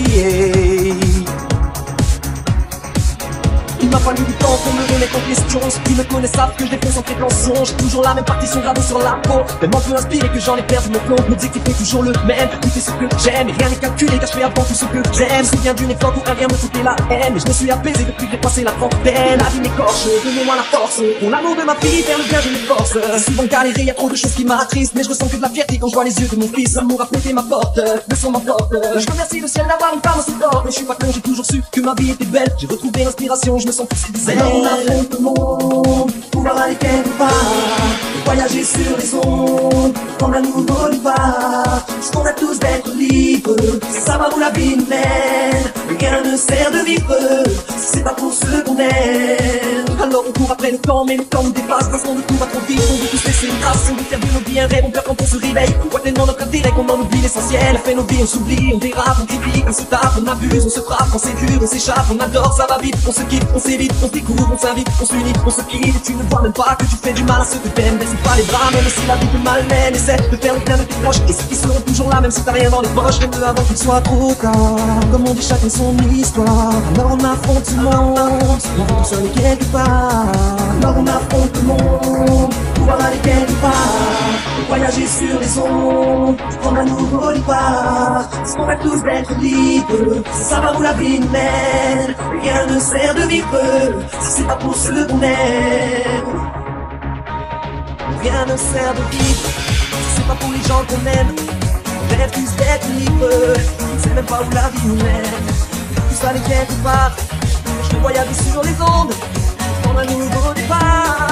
Il m'a fallu du temps pour me remettre en question. Ceux qui me connaissent savent que je défonce en prétention. J'ai toujours la même partition gravée sur la peau. Tellement peu inspiré que j'en ai perdu mon flow. L'objectif est toujours le même, tout est ce que j'aime. Et rien n'est calculé car je fais avant tout ce que j'aime. Je me souviens d'une époque où un rien me foutait la haine. Mais je me suis apaisé depuis que j'ai passé la trentaine. La vie m'écorche, donnez-moi la force. Pour l'amour de ma fille, faire le bien je m'efforce. J'ai souvent galéré, y'a trop de choses qui m'attristent. Mais je ressens que de la fierté quand je vois les yeux de mon fils. L'amour a prêté ma porte, le son m'emporte. Je remercie le ciel d'avoir une femme aussi forte. Mais je suis pas con, j'ai toujours su que ma vie était belle. J'ai retrouvé l'inspiration, je me sens poussé des ailes. On affronte le monde, pouvoir aller quelque part, voyager sur les ondes, prendre un nouveau départ. Ce qu'on a tous d'être libre, c'est savoir où la vie nous mène. Rien ne sert de vivre, si c'est pas pour ce qu'on aime. Alors on court après le temps, mais le temps nous dépasse. Parce qu'on ne tout va trop vite, on veut tous laisser une trace. On veut faire de nos vies un rêve, on perd quand on se réveille. On voit tellement notre intérêt qu'on en oublie l'essentiel. On fait nos vies, on s'oublie, on dérape, on critique, on se tape, on abuse, on se frappe, on c'est dur, on s'échappe, on adore, ça va vite, on se quitte, on s'évite, on se découvre, on s'invite, on s'unit, on se quitte. Et tu ne vois même pas que tu fais du mal à ceux que t'aimes. Baisse pas les bras, même si la vie te malmène. Essaie de faire le bien de tes proches, et ceux qui seront toujours là, même si t'as rien dans les poches. Fais-le avant qu'il soit trop tard, comme on dit chacun son histoire. Alors on affronte le monde, on va tous aller quelque part. Alors on affronte le monde, pouvoir aller quelque part, voyager sur les ondes, prendre un nouveau départ. Ce qu'on va tous d'être libre, c'est savoir où la vie nous mène. Rien ne sert de vivre, si c'est pas pour ce qu'on aime. Rien ne sert de vivre, si c'est pas pour les gens qu'on aime. On rêve tous d'être libre, on sait même pas où la vie nous mène. Tous aller quelque part, je veux voyager sur les ondes, prendre un nouveau départ.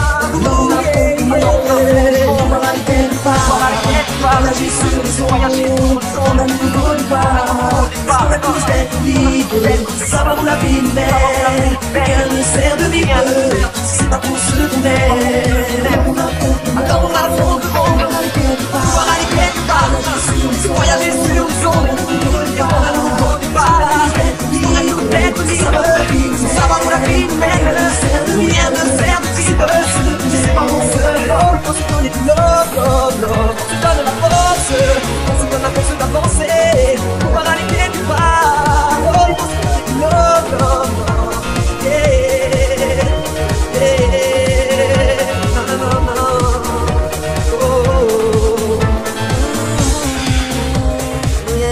On va aller quelque part, voyager sur les ondes, prendre un nouveau départ. On va tous être libres, savoir où la vie nous mène. Rien ne sert de vivre, si c'est pas pour ce qu'on aime. Alors on affronte le monde, on va aller quelque part, voyager sur les ondes, prendre un nouveau départ. On va tous être libres, savoir où la vie nous mène. Rien ne sert de vivre, c'est pas mon seul rôle. On se donne du love, on se donne la force, on se donne la force d'avancer. On va aller quelque part, on se donne du love, yeah, yeah, non, non, non, oh, yeah.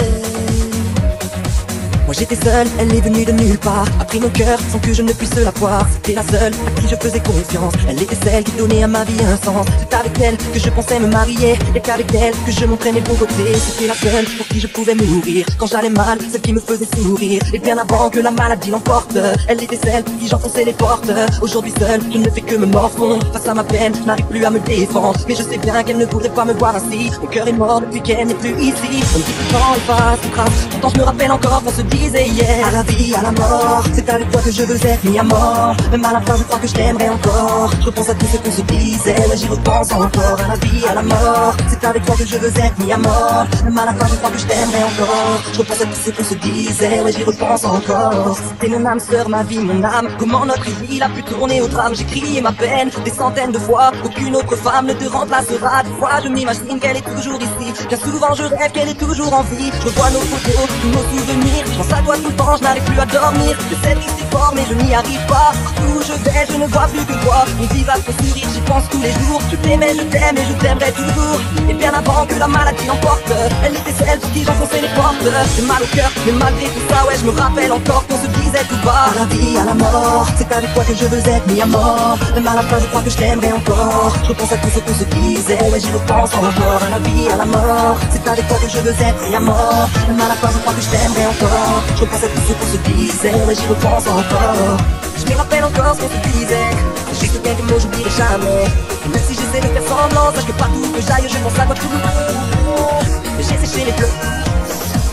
Moi j'étais seul, elle est venue de nulle part, a pris mon cœur sans que je ne puisse la voir. C'était la seule à qui je faisais confiance, elle était celle qui donnait à ma vie un sens. C'est avec elle que je pensais me marier, et qu'avec elle que je montrais mes bons côtés. C'était la seule pour qui je pouvais mourir quand j'allais mal, celle qui me faisait sourire. Et bien avant que la maladie l'emporte, elle était celle pour qui j'enfonçais les portes. Aujourd'hui seule, je ne fais que me morfondre face à ma peine, je n'arrive plus à me défendre. Mais je sais bien qu'elle ne voudrait pas me voir ainsi, mon cœur est mort depuis qu'elle n'est plus ici. On me dit que le temps efface une trace, pourtant je me rappelle encore qu'on se disait hier. À la vie, à la mort, c'est avec toi que je veux être mis à mort. Même à la fin je crois que je t'aimerais encore. Je repense à tout ce qu'on se disait, mais j'y repense encore. À la vie, à la mort, c'est avec toi que je veux être mis à mort. Même à la fin je crois que je t'aimerais encore. Je repense à tout ce qu'on se disait, mais j'y repense encore. C'était mon âme sœur, ma vie, mon âme. Comment notre vie a pu tourner au drame. J'ai crié ma peine des centaines de fois. Aucune autre femme ne te remplacera. Des fois je m'imagine qu'elle est toujours ici. Bien souvent je rêve qu'elle est toujours en vie. Je revois nos photos, tous nos souvenirs. Je pense à toi tout le temps, je n'arrive plus à dormir. Je sais que c'est fort mais je n'y arrive pas. Où je vais, je ne vois plus que toi. Mon visage peut sourire, j'y pense tous les jours. Je t'aimais, je t'aime et je t'aimerai toujours. Et bien avant que la maladie l'emporte, elle était celle pour qui j'enfonçais les portes. J'ai mal au cœur, mais malgré tout ça, ouais, je me rappelle encore qu'on se disait tout bas. À la vie, à la mort, c'est avec toi que je veux être mis à mort. Même à la fin, je crois que je t'aimerais encore. Je repense à tout ce qu'on se disait, ouais, j'y repense encore. À la vie, à la mort, c'est avec toi que je veux être mis à mort. Même à la fin, je crois que je t'aimerais encore. Je repense à tout ce qu'on se disait, ouais, j'y repense encore. Je me rappelle encore ce qu'on se disait. Je sais que quelques mots j'oublierai jamais. Même si j'essaie de faire semblant, sache que partout que j'aille, je pense à toi tout le temps. J'ai séché les pleurs.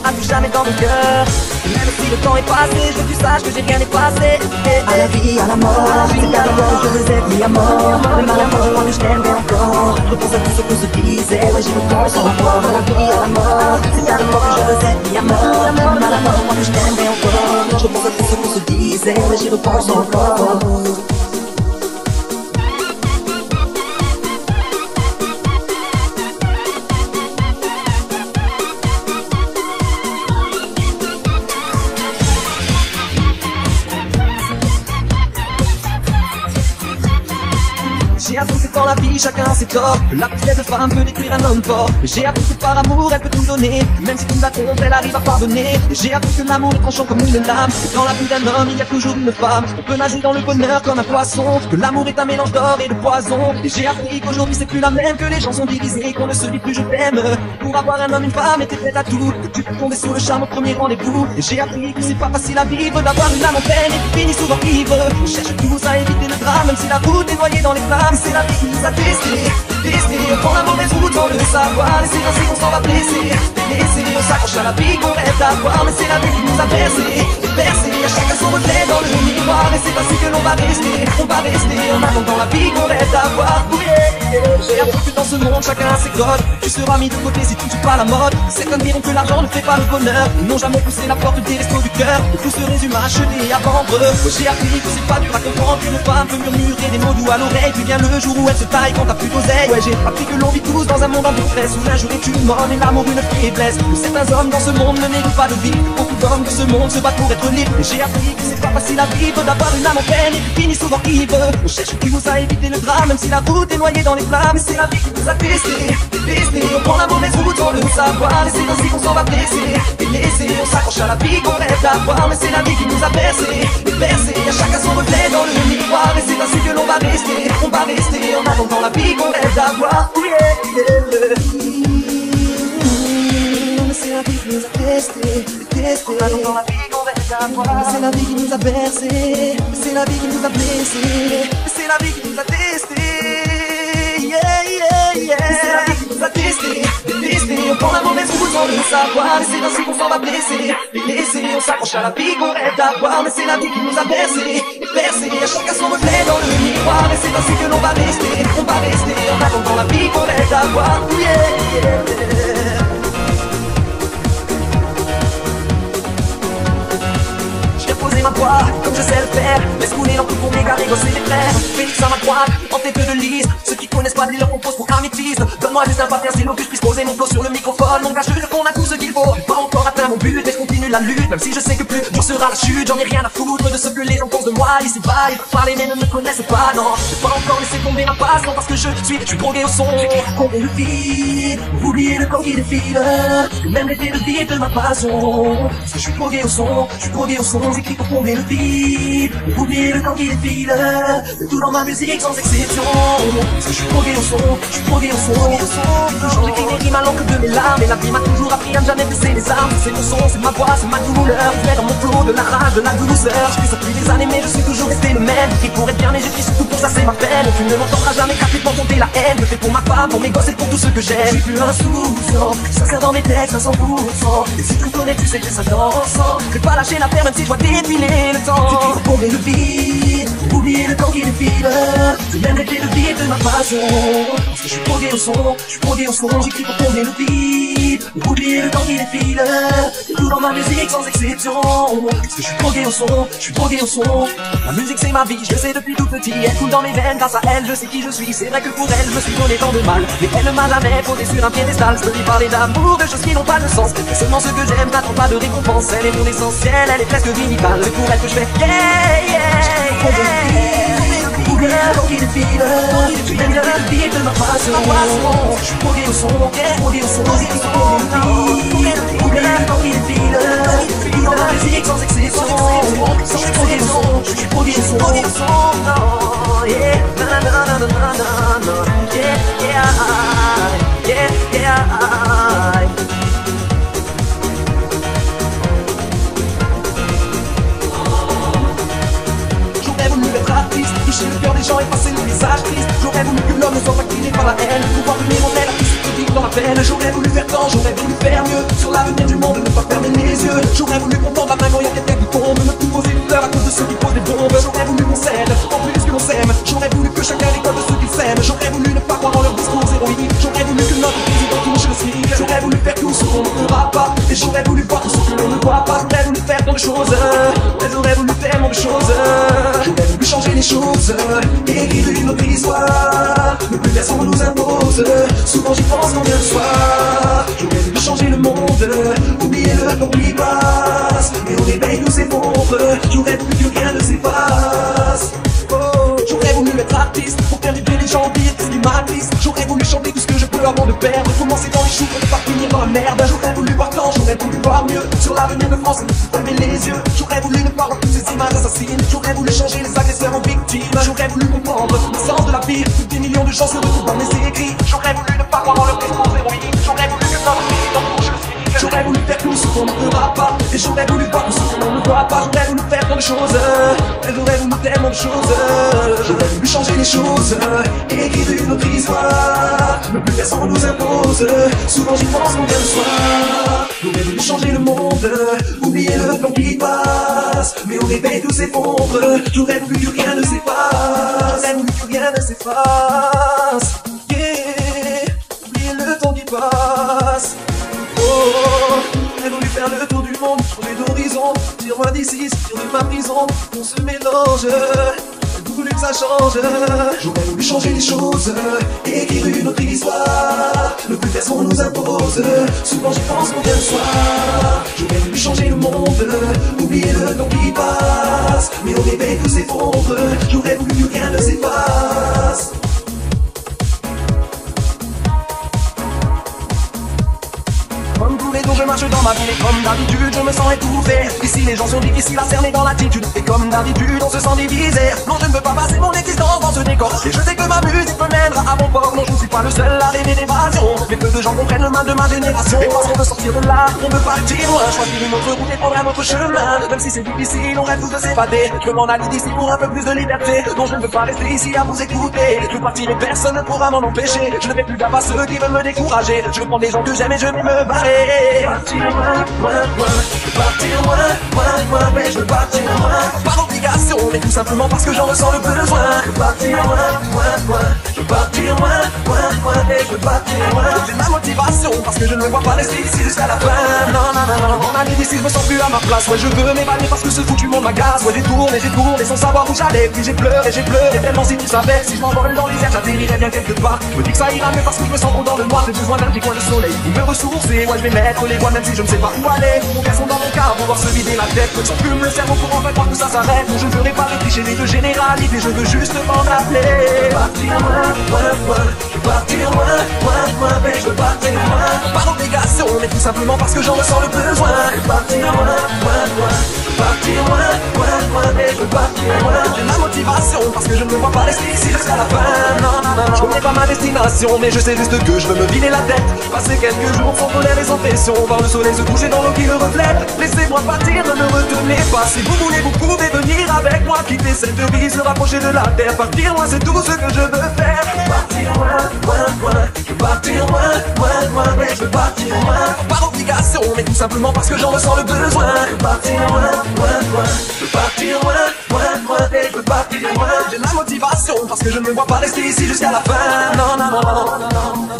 à tout jamais dans mon cœur. Même si le temps est passé, je veux que tu saches que j'ai rien effacé. À la vie, à la mort, c'est à la mort, je veux être mis à mort. Même à la mort, je t'aimerais encore. Je repense à tout ce qu'on se disait, ouais j'y repense encore. À la vie, à la mort, c'est à la mort, je veux être mis à mort. Même à la mort, je t'aimerais encore. Je repense à tout ce qu'on se disait, ouais j'y repense encore. J'ai appris que dans la vie chacun a ses torts, que la petite femme peut détruire un homme fort. J'ai appris que par amour elle peut tout donner, même si tu la trompes elle arrive à pardonner. J'ai appris que l'amour est tranchant comme une lame, que dans la vie d'un homme il y a toujours une femme. On peut nager dans le bonheur comme un poisson, que l'amour est un mélange d'or et de poison. Et j'ai appris qu'aujourd'hui c'est plus la même, que les gens sont divisés, qu'on ne se dit plus je t'aime. Pour avoir un homme, une femme, et t'es prête à tout, que tu peux tomber sous le charme au premier rendez-vous. Et j'ai appris que c'est pas facile à vivre, d'avoir une âme en peine et qui finit souvent ivre. On cherche tous à éviter le drame, même si la route est noyée dans les flammes. C'est la vie qui nous a testé, on prend la mauvaise route sans le savoir. Et c'est ainsi qu'on s'en va blesser, on s'accroche à la vie qu'on rêve d'avoir. Mais c'est la vie qui nous a bercé, à chacun son reflet dans le miroir. Et c'est ainsi que l'on va rester, en attendant la vie qu'on rêve d'avoir. J'ai appris que dans ce monde chacun a ses codes, tu seras mis de côté si tu ne suis pas la mode. Certains diront que l'argent ne fait pas le bonheur, ils n'ont jamais poussé la porte des restos du cœur. Tout se résume à acheter et à vendre. J'ai appris que c'est pas dur à comprendre qu'une femme peut murmurer des mots doux à l'oreille. Puis vient le jour où elle se taille quand t'as plus d'oseille. Ouais, j'ai appris que l'on vit tous dans un monde en détresse, où l'injure est une mort et l'amour une faiblesse. Que certains hommes dans ce monde ne méritent pas de vivre, beaucoup d'hommes de ce monde se battent pour être libres. Et j'ai appris que c'est pas facile à vivre, d'avoir une âme en peine et qui finit souvent ivre. On cherche qui nous a évité le drame, même si la route est noyée dans les flammes. Et c'est la vie qui nous a testé, on prend la mauvaise route sans le savoir. Et c'est ainsi qu'on s'en va blesser, on s'accroche à la vie qu'on rêve d'avoir. Mais c'est la vie qui nous a bercé, à chacun son reflet dans le miroir. Et c'est ainsi que l'on va rester, en attendant la vie qu'on rêve d'avoir. Mais c'est la vie qui nous a testé, en attendant la vie qu'on rêve d'avoir. Mais c'est la vie qui nous a bercé, c'est la vie qui nous a blessé, c'est la vie qui nous a testé. C'est la vie qui nous a testé, on prend la mauvaise route sans le savoir. Et c'est ainsi qu'on s'en va blesser, on s'accroche à la vie qu'on rêve d'avoir. Mais c'est la vie qui nous a bercé, à chacun son reflet dans le miroir. Et c'est ainsi que l'on va rester, en attendant la vie qu'on rêve d'avoir. Poser ma voix, comme je sais le faire. Laisse couler l'encre pour m'égarer, gosser les frères. Félix à ma droite, en tête de liste. Ceux qui connaissent pas, dis-leur qu'on pose pour un métis. Donne-moi juste un papier, un stylo, que je puisse poser mon flow sur le microphone. Mon gars, je jure qu'on a tout ce qu'il faut. J'ai pas encore atteint mon but, mais je continue la lutte. Même si je sais que plus dur sera la chute, j'en ai rien à foutre de ce que les gens pensent de moi. Ici bas, ils peuvent parler mais ne me connaissent pas, non. J'ai pas encore laissé tomber ma passe, non, parce que je suis drogué au son. Combien le vide, oublier le corps qui défile. Même l'été le vide de ma passion. Parce que je suis drogué au son, j'écris pour combler le vide, oublier le temps qui défile, tout dans ma musique sans exception. Parce que je suis drogué au son, toujours j'écris des rimes à l'encre de mes larmes. Et la vie m'a toujours appris à ne jamais baisser les armes. C'est mon son, c'est ma voix, c'est ma douleur. Je mets dans mon flow de la rage, de la douceur. Je fais ça depuis des années mais je suis toujours resté le même. J'écris pour être bien mais j'écris surtout pour ça, c'est ma peine. Tu ne m'entendras jamais gratuitement compter la haine. Je fais pour ma femme, pour mes gosses et pour tous ceux que j'aime. Je suis plus insouciant, sincère dans mes textes à 100%. Et si tu me connais tu sais que ça danse. Je vais pas lâcher l'affaire même si je vois défiler le temps. J'écris pour combler le vide, oublier le temps qui défile. J'ai même été le vide de ma passion. Parce que je suis drogué au son, j'écris pour combler le vide, oublier le temps qui défile, tout dans ma musique sans exception. Parce que je suis drogué au son, la musique c'est ma vie, je le sais depuis tout petit. Elle coule dans mes veines, grâce à elle je sais qui je suis. C'est vrai que pour elle je me suis donné tant de mal, mais elle ne m'a jamais posé sur un piédestal. Je peux lui parler d'amour, de choses qui n'ont pas de sens. C'est seulement ce que j'aime, n'attends pas de récompense. Elle est mon essentiel, elle est presque vitale. C'est pour elle que je fais oublier le temps qui défile, tu m'aimes bien le vide de ma passion. Je suis drogué au son, oublier le temps qui défile, tout dans ma musique sans exception. Je suis drogué au son, non, yeah, na na na na na na, yeah. J'aurais voulu être artiste, toucher le cœur des gens effacer le visage triste. J'aurais voulu que l'homme ne soit pas guidé par la haine, pouvoir venir en aide à tous ceux qui vivent dans la peine. J'aurais voulu faire tant, j'aurais voulu faire mieux, sur l'avenir du monde ne pas fermer les yeux. J'aurais voulu qu'on tende la main quand y a quelqu'un qui tombe, ne plus poser de peur à cause de ceux qui posent des bombes. J'aurais voulu qu'on s'aide, en plus que l'on s'aime. J'aurais voulu que chacun récolte de ceux qui s'aiment. J'aurais voulu ne pas croire en leurs discours héroïques. J'aurais voulu que notre président touche le SMIC. J'aurais voulu faire tout ce qu'on ne pourra pas, et j'aurais voulu voir tout ce que l'on ne voit pas. J'aurais voulu faire tant de choses, mais j'aurais voulu tellement de choses. J'aurais voulu changer les choses, écrire une autre histoire. Ne plus personne nous impose, souvent j'y pense combien de soirs. J'aurais voulu changer le monde, oublier le temps qui passe, et au réveil nous s'effondre. J'aurais voulu que rien ne s'efface. Oh, j'aurais voulu être artiste pour faire vibrer les gens vite, ce qui m'attriste. J'aurais voulu chanter tout ce que je peux avant de perdre, commencer dans les choux pour ne pas finir dans la merde. J'aurais voulu voir tant, j'aurais voulu voir mieux sur l'avenir de France et ne plus fermer les yeux. J'aurais voulu ne pas voir toutes ces images assassines. J'aurais voulu changer les agresseurs en victimes. J'aurais voulu comprendre le sens de la vie. Des millions de gens se retrouvent dans mes écrits. J'aurais voulu ne pas croire en leur discours héroïque. J'aurais voulu que notre président touche le SMIC. J'aurais voulu faire tout ce qu'on ne fera pas, et j'aurais voulu voir tout ce qu'on ne voit pas. J'aurais voulu faire tant de choses, et j'aurais voulu tellement de choses. J'aurais voulu changer les choses, écrire une autre histoire. Ne plus personne nous impose, souvent j'y pense combien de soirs. J'aurais voulu changer le monde, oublier le temps qui passe, mais au réveil tout s'effondre. J'aurais voulu que rien ne s'efface, j'aurais voulu que rien ne s'efface. Yeah, oublier le temps qui passe. Oh, j'ai voulu faire le tour du monde, changer d'horizon, tire-moi d'ici, sortir de ma prison, on se mélange, j'ai voulu que ça change. J'aurais voulu changer les choses, écrire une autre histoire. Ne plus faire ce qu'on nous impose, souvent j'y pense combien de soirs. J'aurais voulu changer le monde, oublier le temps qui passe, mais au réveil tout s'effondre. J'aurais voulu que rien ne s'efface. Comme tous les jours je marche dans ma ville et comme d'habitude je me sens étouffé. Ici les gens sont difficiles à cerner dans l'attitude, et comme d'habitude on se sent divisé. Non, je ne veux pas passer mon existence dans ce décor, et je sais que ma musique me mènera à mon port. Non, je ne suis pas le seul à rêver d'évasion, mais peu de gens comprennent le mal de ma génération. Et parce qu'on veut sortir de là, on veut partir loin, choisir une autre route et prendre un autre chemin. Même si c'est difficile, on rêve tous de s'évader. Je m'en aller d'ici pour un peu plus de liberté. Non, je ne veux pas rester ici à vous écouter. Je partir et personne ne pourra m'en empêcher. Je ne fais plus gaffe à ceux qui veulent me décourager. Je prends des gens que j'aime et je vais me barrer. Partir loin, loin, loin. Partir loin, loin, loin. Mais je veux partir loin. Par obligation, mais tout simplement parce que j'en ressens le besoin. Partir loin, loin, loin. Je veux partir loin, loin, loin. Mais je veux partir loin. J'ai ma motivation parce que je ne me vois pas rester ici jusqu'à la fin. Non, non, non, non. En année d'ici, je me sens plus à ma place. Ouais, je veux m'évader parce que ce foutu monde m'agace. Ouais, j'ai tourné sans savoir où j'allais. Puis j'ai pleuré tellement si tu savais. Si je m'envole dans les airs, j'atterrirais bien quelque part. Je me dis que ça ira mieux parce que je me sens bon dans le noir. J'ai besoin d'un petit coin de soleil pour me ressourcer. Ouais, je vais mettre les voies même si je ne sais pas où aller. Mon cœur sont dans mon car, pouvoir se vider la tête. Sans plume le cerveau pour enfin croire que ça s'arrête. Non, je ne ferai pas réfléchir de généralité. Je veux juste m'en appeler. Partir loin, loin, loin. Je veux partir loin, loin, loin. Mais je veux partir loin. Par obligation, mais tout simplement parce que j'en ressens le besoin. Partir loin, loin, loin. Je veux partir loin, loin, loin. Mais je veux partir loin. J'ai la motivation parce que je ne me vois pas rester ici jusqu'à la fin. Non, non, non, non. Je connais pas ma destination, mais je sais juste que je veux me vider la tête. Passer quelques jours sans colère et sans pression, voir le soleil se coucher dans l'eau qui le reflète. Laissez-moi partir, ne me retenez pas. Si vous voulez, vous pouvez venir avec moi. Quitter cette vie, se rapprocher de la terre. Partir loin, c'est tout ce que je veux faire. Partir loin, loin, loin. Je veux partir loin, loin, loin. Mais je veux partir loin. Par obligation, mais tout simplement parce que j'en ressens le besoin. Je veux partir loin, loin, loin. Je veux partir loin, loin, loin. Et je veux partir loin. J'ai la motivation parce que je ne me vois pas rester ici jusqu'à la fin. Non, non, non, non, non, non, non.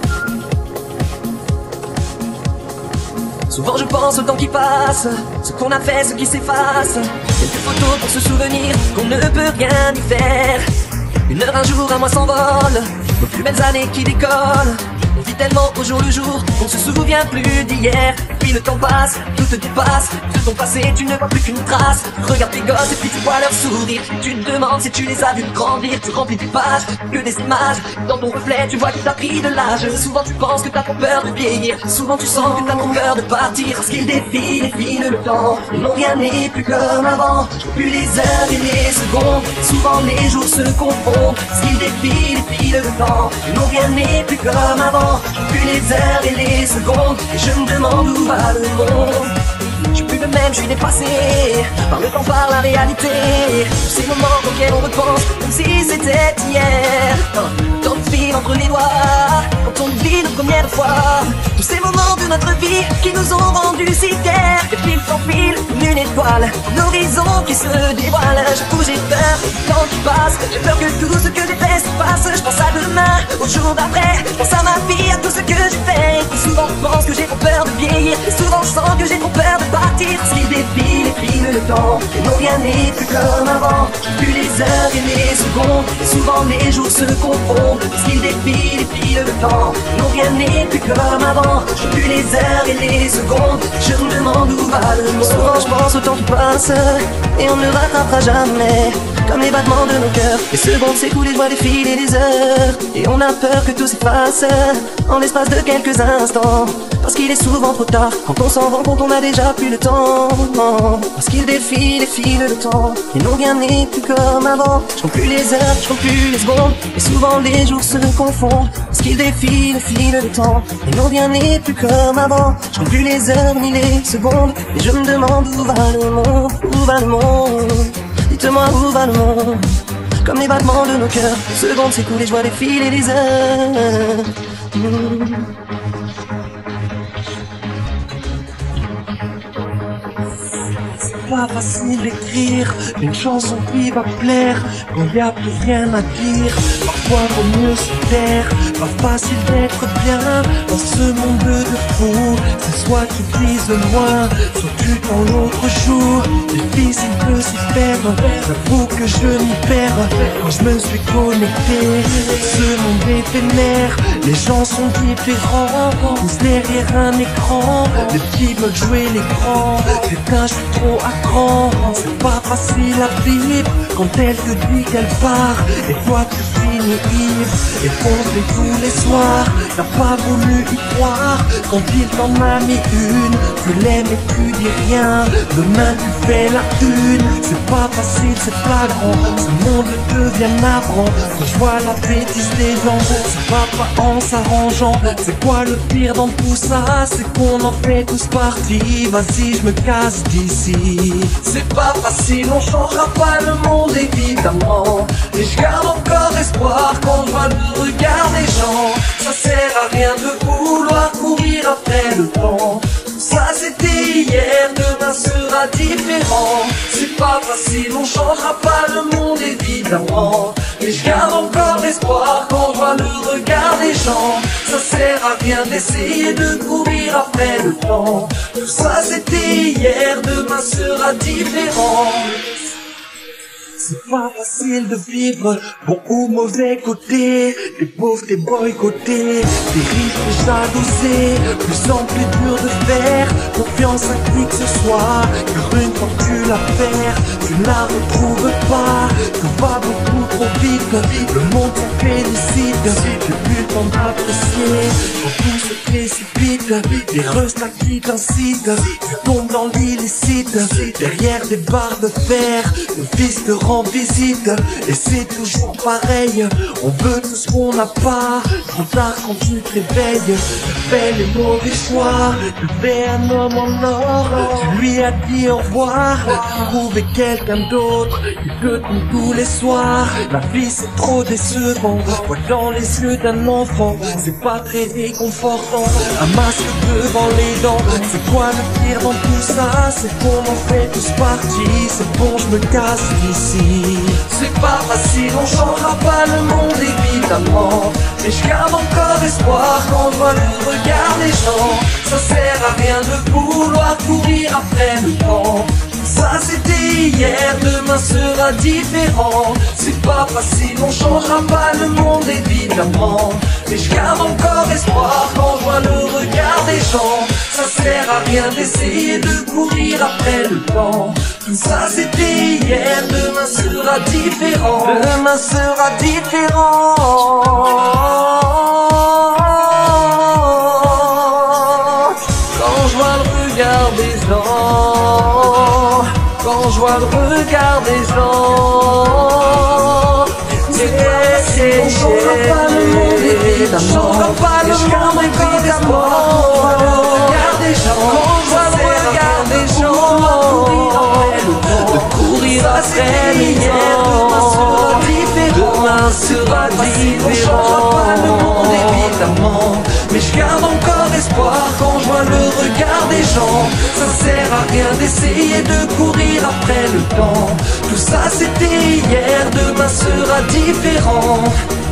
Souvent je pense au temps qui passe, ce qu'on a fait, ce qui s'efface. Quelques photos pour se souvenir qu'on ne peut rien y faire. Une heure, un jour, un mois s'envole, nos plus belles années qui décollent. On vit tellement au jour le jour qu'on se souvient plus d'hier. Puis le temps passe, tout te dépasse. De ton passé tu ne vois plus qu'une trace. Regarde tes gosses et puis tu vois leur sourire. Tu te demandes si tu les as vus grandir. Tu remplis tes pages, que des images. Dans ton reflet tu vois que t'as pris de l'âge. Souvent tu penses que t'as trop peur de vieillir. Souvent tu sens que t'as trop peur de partir. Parce qu'il défile le temps. Non, rien n'est plus comme avant. Plus les heures et les secondes. Souvent les jours se confondent. Parce qu'il défile le temps. Non, rien n'est plus comme avant. Plus les heures et les secondes. Et je me demande où va le monde. Je peux de même, je suis dépassé par le temps, par la réalité. Ces moments auxquels on repense comme si c'était hier. Tant de fil entre les doigts, quand on vit nos premières fois. Tous ces moments de notre vie qui nous ont rendus si fiers. Et fil sans fil, comme une étoile, l'horizon qui se dévoile. J'avoue j'ai peur du temps qui passe, j'ai peur que tout ce que j'ai fait se passe. Je pense à demain, au jour d'après, je pense à ma vie, à tout ce que j'ai fait. Et souvent je pense que j'ai trop peur de vieillir, et souvent je sens que j'ai trop peur de partir. S'il défile et file le temps, et non rien n'est plus comme avant. Plus les heures et les secondes, et souvent les jours se confondent. S'il défile et file le temps, et non rien n'est plus comme avant. Plus les heures et les secondes, je me demande où va le monde. Souvent je pense au temps qui passe, et on ne le rattrapera jamais. Comme les battements de nos cœurs, les secondes s'écoulent et je vois défiler les heures. Et on a peur que tout s'efface en l'espace de quelques instants. Parce qu'il est souvent trop tard, quand on s'en rend compte on a déjà plus le temps. Parce qu'il défile et file le temps, et non rien n'est plus comme avant. Je compte plus les heures, je compte plus les secondes, et souvent les jours se confondent. Parce qu'il défile et file le temps, et non rien n'est plus comme avant. Je compte plus les heures ni les secondes, et je me demande où va le monde, où va le monde. Dites-moi où va le monde. Comme les battements de nos cœurs, les secondes s'écoulent et je vois défiler les heures. C'est pas facile d'écrire une chanson qui va plaire quand y a plus rien à dire. Parfois vaut mieux se taire, pas facile d'être bien dans ce monde de fous. C'est soit tu vises loin, soit tu dans l'autre jour. Difficile de s'y perdre, j'avoue que je m'y perds quand je me suis connecté. Ce monde est éphémère, les gens sont différents, tous derrière un écran. Les petits veulent jouer l'écran, putain je suis trop accro. C'est pas facile à vivre quand elle te dit qu'elle part, et toi tu finis ivre et foncé tous les soirs. T'as pas voulu y croire quand il t'en a mis une. Tu l'aimes et tu dis rien, demain tu fais la une. C'est pas facile, c'est flagrant, ce monde devient navrant quand je vois la bêtise des gens. C'est pas en s'arrangeant. C'est quoi le pire dans tout ça? C'est qu'on en fait tous partie. Vas-y je me casse d'ici. C'est pas facile, on changera pas le monde évidemment, et je garde encore espoir quand je vois le regard des gens. Ça sert à rien de vouloir courir après le temps. Ça c'était hier, demain sera différent. C'est pas facile, on changera pas le monde évidemment, mais je garde encore espoir quand je vois le regard des gens. Ça sert à rien d'essayer de courir après le temps. Tout ça c'était hier, demain sera différent. C'est pas facile de vivre, bon ou mauvais côté. T'es pauvre, t'es boycotté, t'es riche, t'es jalousé. Plus en plus dur de faire confiance à qui que ce soit, car une fois que tu la perds, tu la retrouves pas. Tout va beaucoup trop vite, le monde s'en félicite. J'ai plus le temps d'apprécier quand tout se précipite. Des restes qui t'incitent, tu tombes dans l'illicite. Derrière des barres de fer, le vice te rend visite, et c'est toujours pareil. On veut tout ce qu'on n'a pas. Trop tard quand tu te réveilles, tu fais les mauvais choix. Tu fais un homme en or, tu lui as dit au revoir. Trouver quelqu'un d'autre qui te trompe tous les soirs. La vie c'est trop décevant, vois dans les yeux d'un enfant. C'est pas très réconfortant, un masque devant les dents. C'est quoi le pire dans tout ça? C'est qu'on en fait tous partie. C'est bon, je me casse d'ici. C'est pas facile, on changera pas le monde évidemment, mais je garde encore espoir quand je vois le regard des gens. Ça sert à rien de vouloir courir après le temps. Ça c'était hier, demain sera différent. C'est pas facile, on changera pas le monde évidemment, mais je garde encore espoir quand je vois le regard des gens. Ça sert à rien d'essayer de courir après le temps. Tout ça c'était hier, demain sera différent. Demain sera différent. Quand je vois le regard des gens, quand je vois le regard des gens, on changera pas le monde évidemment, on changera pas le monde évidemment. Quand je vois le regard des gens, quand je vois le regard des gens, après hier, demain sera différent. On changera pas le monde évidemment, mais je garde encore espoir quand je vois le regard des gens. Ça sert à rien d'essayer de courir après le temps. Tout ça c'était hier, demain sera différent.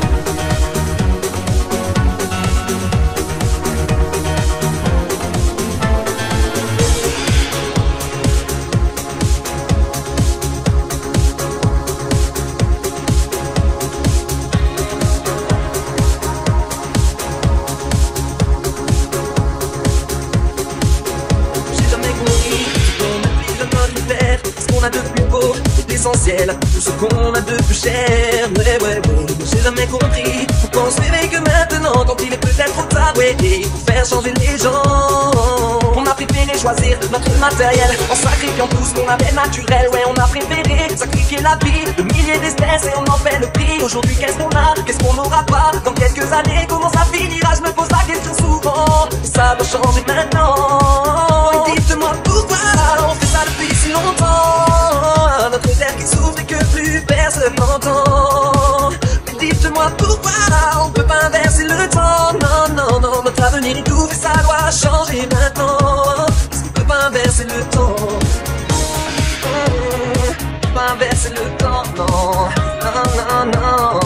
De plus beau, c'est essentiel, tout ce qu'on a de plus cher. Ouais, j'ai jamais compris pourquoi on se réveille que maintenant, quand il est peut-être trop tard. Ouais, pour faire changer les gens, on a préféré choisir notre matériel en sacrifiant tout ce qu'on avait naturel. Ouais, on a préféré sacrifier la vie, de milliers d'espèces et on en fait le prix. Aujourd'hui, qu'est-ce qu'on a, qu'est-ce qu'on n'aura pas dans quelques années, comment ça finira? Je me pose la question souvent, ça doit changer maintenant. Et dites-moi pourquoi on fait ça depuis si longtemps. Notre terre qui souffre et que plus personne n'entend. Mais dites-moi pourquoi on peut pas inverser le temps. Non, notre avenir est tout et ça doit changer maintenant. Parce qu'on peut pas inverser le temps. On peut pas inverser le temps, non.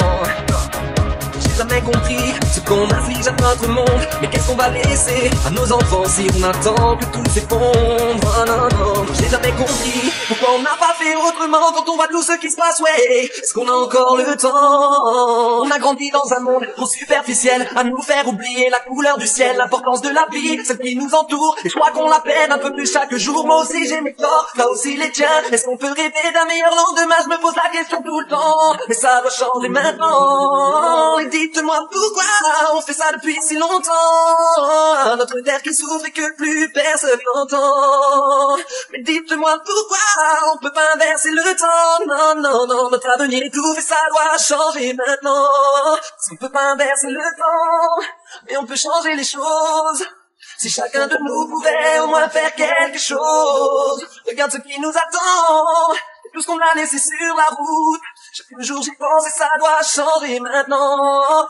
J'ai jamais compris ce qu'on inflige à notre monde. Mais qu'est-ce qu'on va laisser à nos enfants si on attend que tout s'effondre? Non, j'ai jamais compris pourquoi on n'a pas fait autrement quand on voit tout ce qui se passe. Ouais, est-ce qu'on a encore le temps? On a grandi dans un monde trop superficiel, à nous faire oublier la couleur du ciel, l'importance de la vie, celle qui nous entoure. Et je crois qu'on la peine un peu plus chaque jour. Moi aussi j'ai mes torts, là aussi les tiens. Est-ce qu'on peut rêver d'un meilleur lendemain? Je me pose la question tout le temps, mais ça doit changer maintenant. Et dites-moi pourquoi on fait ça depuis si longtemps. Notre terre qui souffre et que plus personne n'entend. Mais dites-moi pourquoi on peut pas inverser le temps. Non, notre avenir est tout et ça doit changer maintenant. Parce qu'on peut pas inverser le temps, mais on peut changer les choses. Si chacun de nous pouvait au moins faire quelque chose. Regarde ce qui nous attend, et tout ce qu'on a laissé sur la route. Chaque jour j'y pense et ça doit changer maintenant.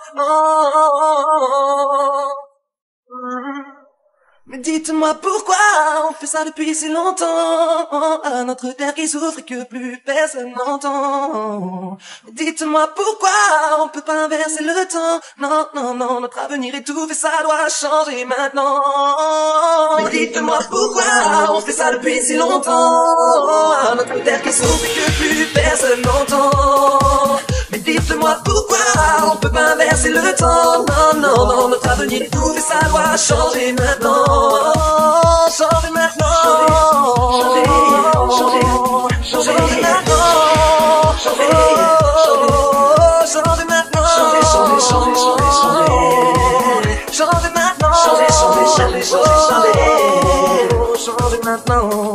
Mais dites-moi pourquoi on fait ça depuis si longtemps. À notre terre qui souffre et que plus personne n'entend. Mais dites-moi pourquoi on peut pas inverser le temps. Non, notre avenir est tout et ça doit changer maintenant. Mais dites-moi pourquoi on fait ça depuis si longtemps. À notre terre qui souffre et que plus personne n'entend. Mais dites-moi pourquoi on peut pas inverser le temps. Non, notre avenir est tout et ça doit changer maintenant. Changer maintenant. Changer maintenant. Changer maintenant. Changer maintenant. Changer maintenant.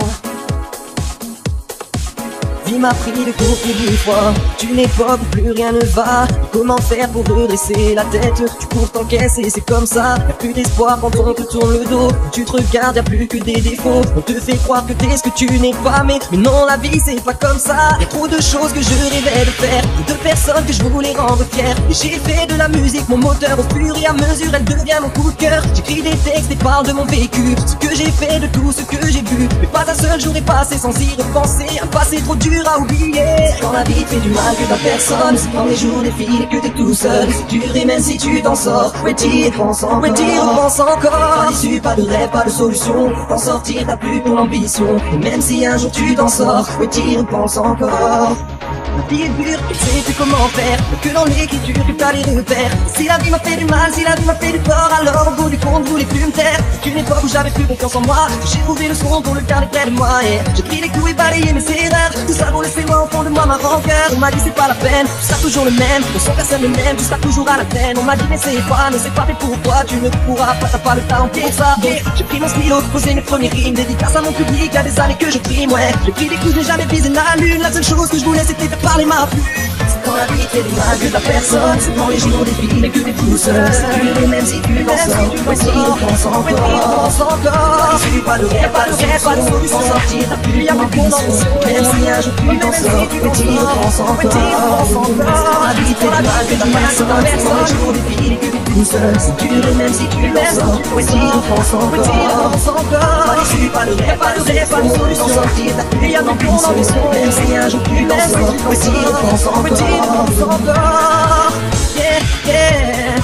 Vie m'a pris de court plus d'une fois, d'une époque où plus rien ne va. Comment faire pour redresser la tête? Tu cours t'encaisses et c'est comme ça. Y'a plus d'espoir quand on te tourne le dos. Quand tu te regardes y'a plus que des défauts. On te fait croire que t'es ce que tu n'es pas, mais non, la vie c'est pas comme ça. Y'a trop de choses que je rêvais de faire, de personnes que je voulais rendre fières. Et j'ai fait de la musique mon moteur, au fur et à mesure elle devient mon coup de cœur. J'écris des textes et parle de mon vécu, ce que j'ai fait, de tout ce que j'ai vu. Mais pas un seul jour est passé sans y repenser. Un passé trop dur à oublier. Quand la vie te fait du mal que t'as personne, c'est quand les jours défilent et que t'es tout seul. C'est dur et même si tu t'en sors, ouais t'y repenses encore. Ouais t'y repenses encore. Pas d'issue, pas de rêve, pas de solution. T'en sortir t'as plus ton ambition. Et même si un jour tu t'en sors, ouais t'y repenses encore. La vie est dure, tu sais plus comment faire, mais que dans l'écriture que t'as les repères. Si la vie m'a fait du mal, si la vie m'a fait du tort, alors au bout du compte, je voulais plus me taire. C'est une époque où j'avais plus confiance en moi, j'ai trouvé le son pour le garder près de moi. Et j'ai pris les coups et balayé mes erreurs, tout ça pour laisser moi au fond de moi ma rancœur. On m'a dit c'est pas la peine, tout ça toujours le même, de son personne le même, tout ça toujours à la peine. On m'a dit mais c'est pas fait pour toi, tu ne pourras pas, t'as pas le talent pour ça. Donc j'ai pris mon stylo, posé mes premières rimes, dédicace à mon public, y'a des années que je prime, ouais. J'ai pris des coups, j'ai jamais visé la lune, la seule chose que je voulais c'était de parler ma plume. quand la vie fait l'image de la personne. Dans les jours défilent et que des pouces. Et même si tu t'en sors, ouais si on pense encore. Si pas de rêve, pas de solution, s'en sortir, t'as plus y'a plus d'ambition. Même si un jour tu t'en sors, ouais tu repenses encore. Quand la vie fait l'image de la personne. Dans les jours défilent et que des pouces. Si tu le même si tu t'en sors, ouais si on pense encore. Si pas de rêve, pas de solution, s'en sortir, t'as plus y'a plus d'ambition. Même si un jour tu t'en sors, ouais si on pense encore. Yeah, yeah.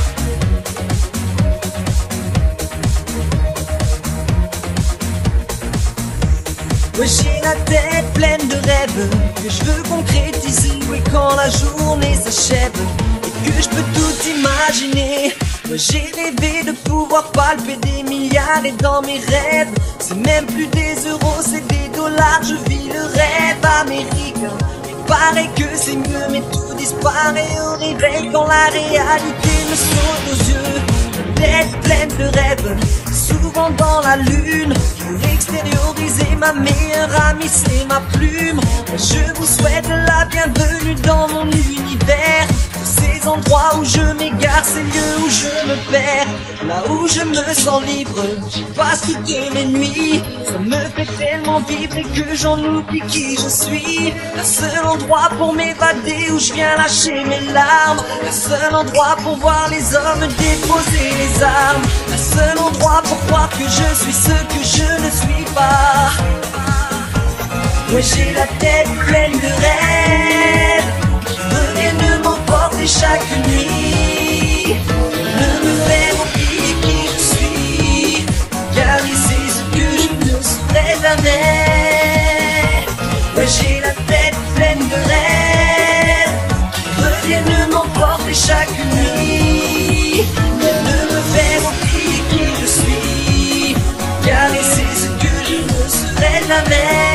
Ouais, j'ai la tête pleine de rêves que je veux concrétiser. Oui, quand la journée s'achève et que je peux tout imaginer. Moi j'ai rêvé de pouvoir palper des milliards et dans mes rêves c'est même plus des euros, c'est des dollars. Je vis le rêve américain. Il paraît que c'est mieux mais tout disparaît au réveil quand la réalité me saute aux yeux. La tête pleine de rêves, souvent dans la lune. Pour extérioriser ma meilleure amie c'est ma plume. Je vous souhaite la bienvenue dans mon univers. Ces endroits où je m'égare, ces lieux où je me perds, là où je me sens libre, j'y passe toutes mes nuits. Ça me fait tellement vibrer que j'en oublie qui je suis. Le seul endroit pour m'évader où je viens lâcher mes larmes. Le seul endroit pour voir les hommes déposer les armes. Le seul endroit pour croire que je suis ce que je ne suis pas. Ouais, j'ai la tête pleine de rêves qui reviennent m'emporter chaque nuit. Ne me faire oublier qui je suis, caresser ce que je ne serai jamais. Ouais, j'ai la tête pleine de rêves qui reviennent m'emporter chaque nuit. Ne me faire oublier qui je suis, caresser ce que je ne serai jamais.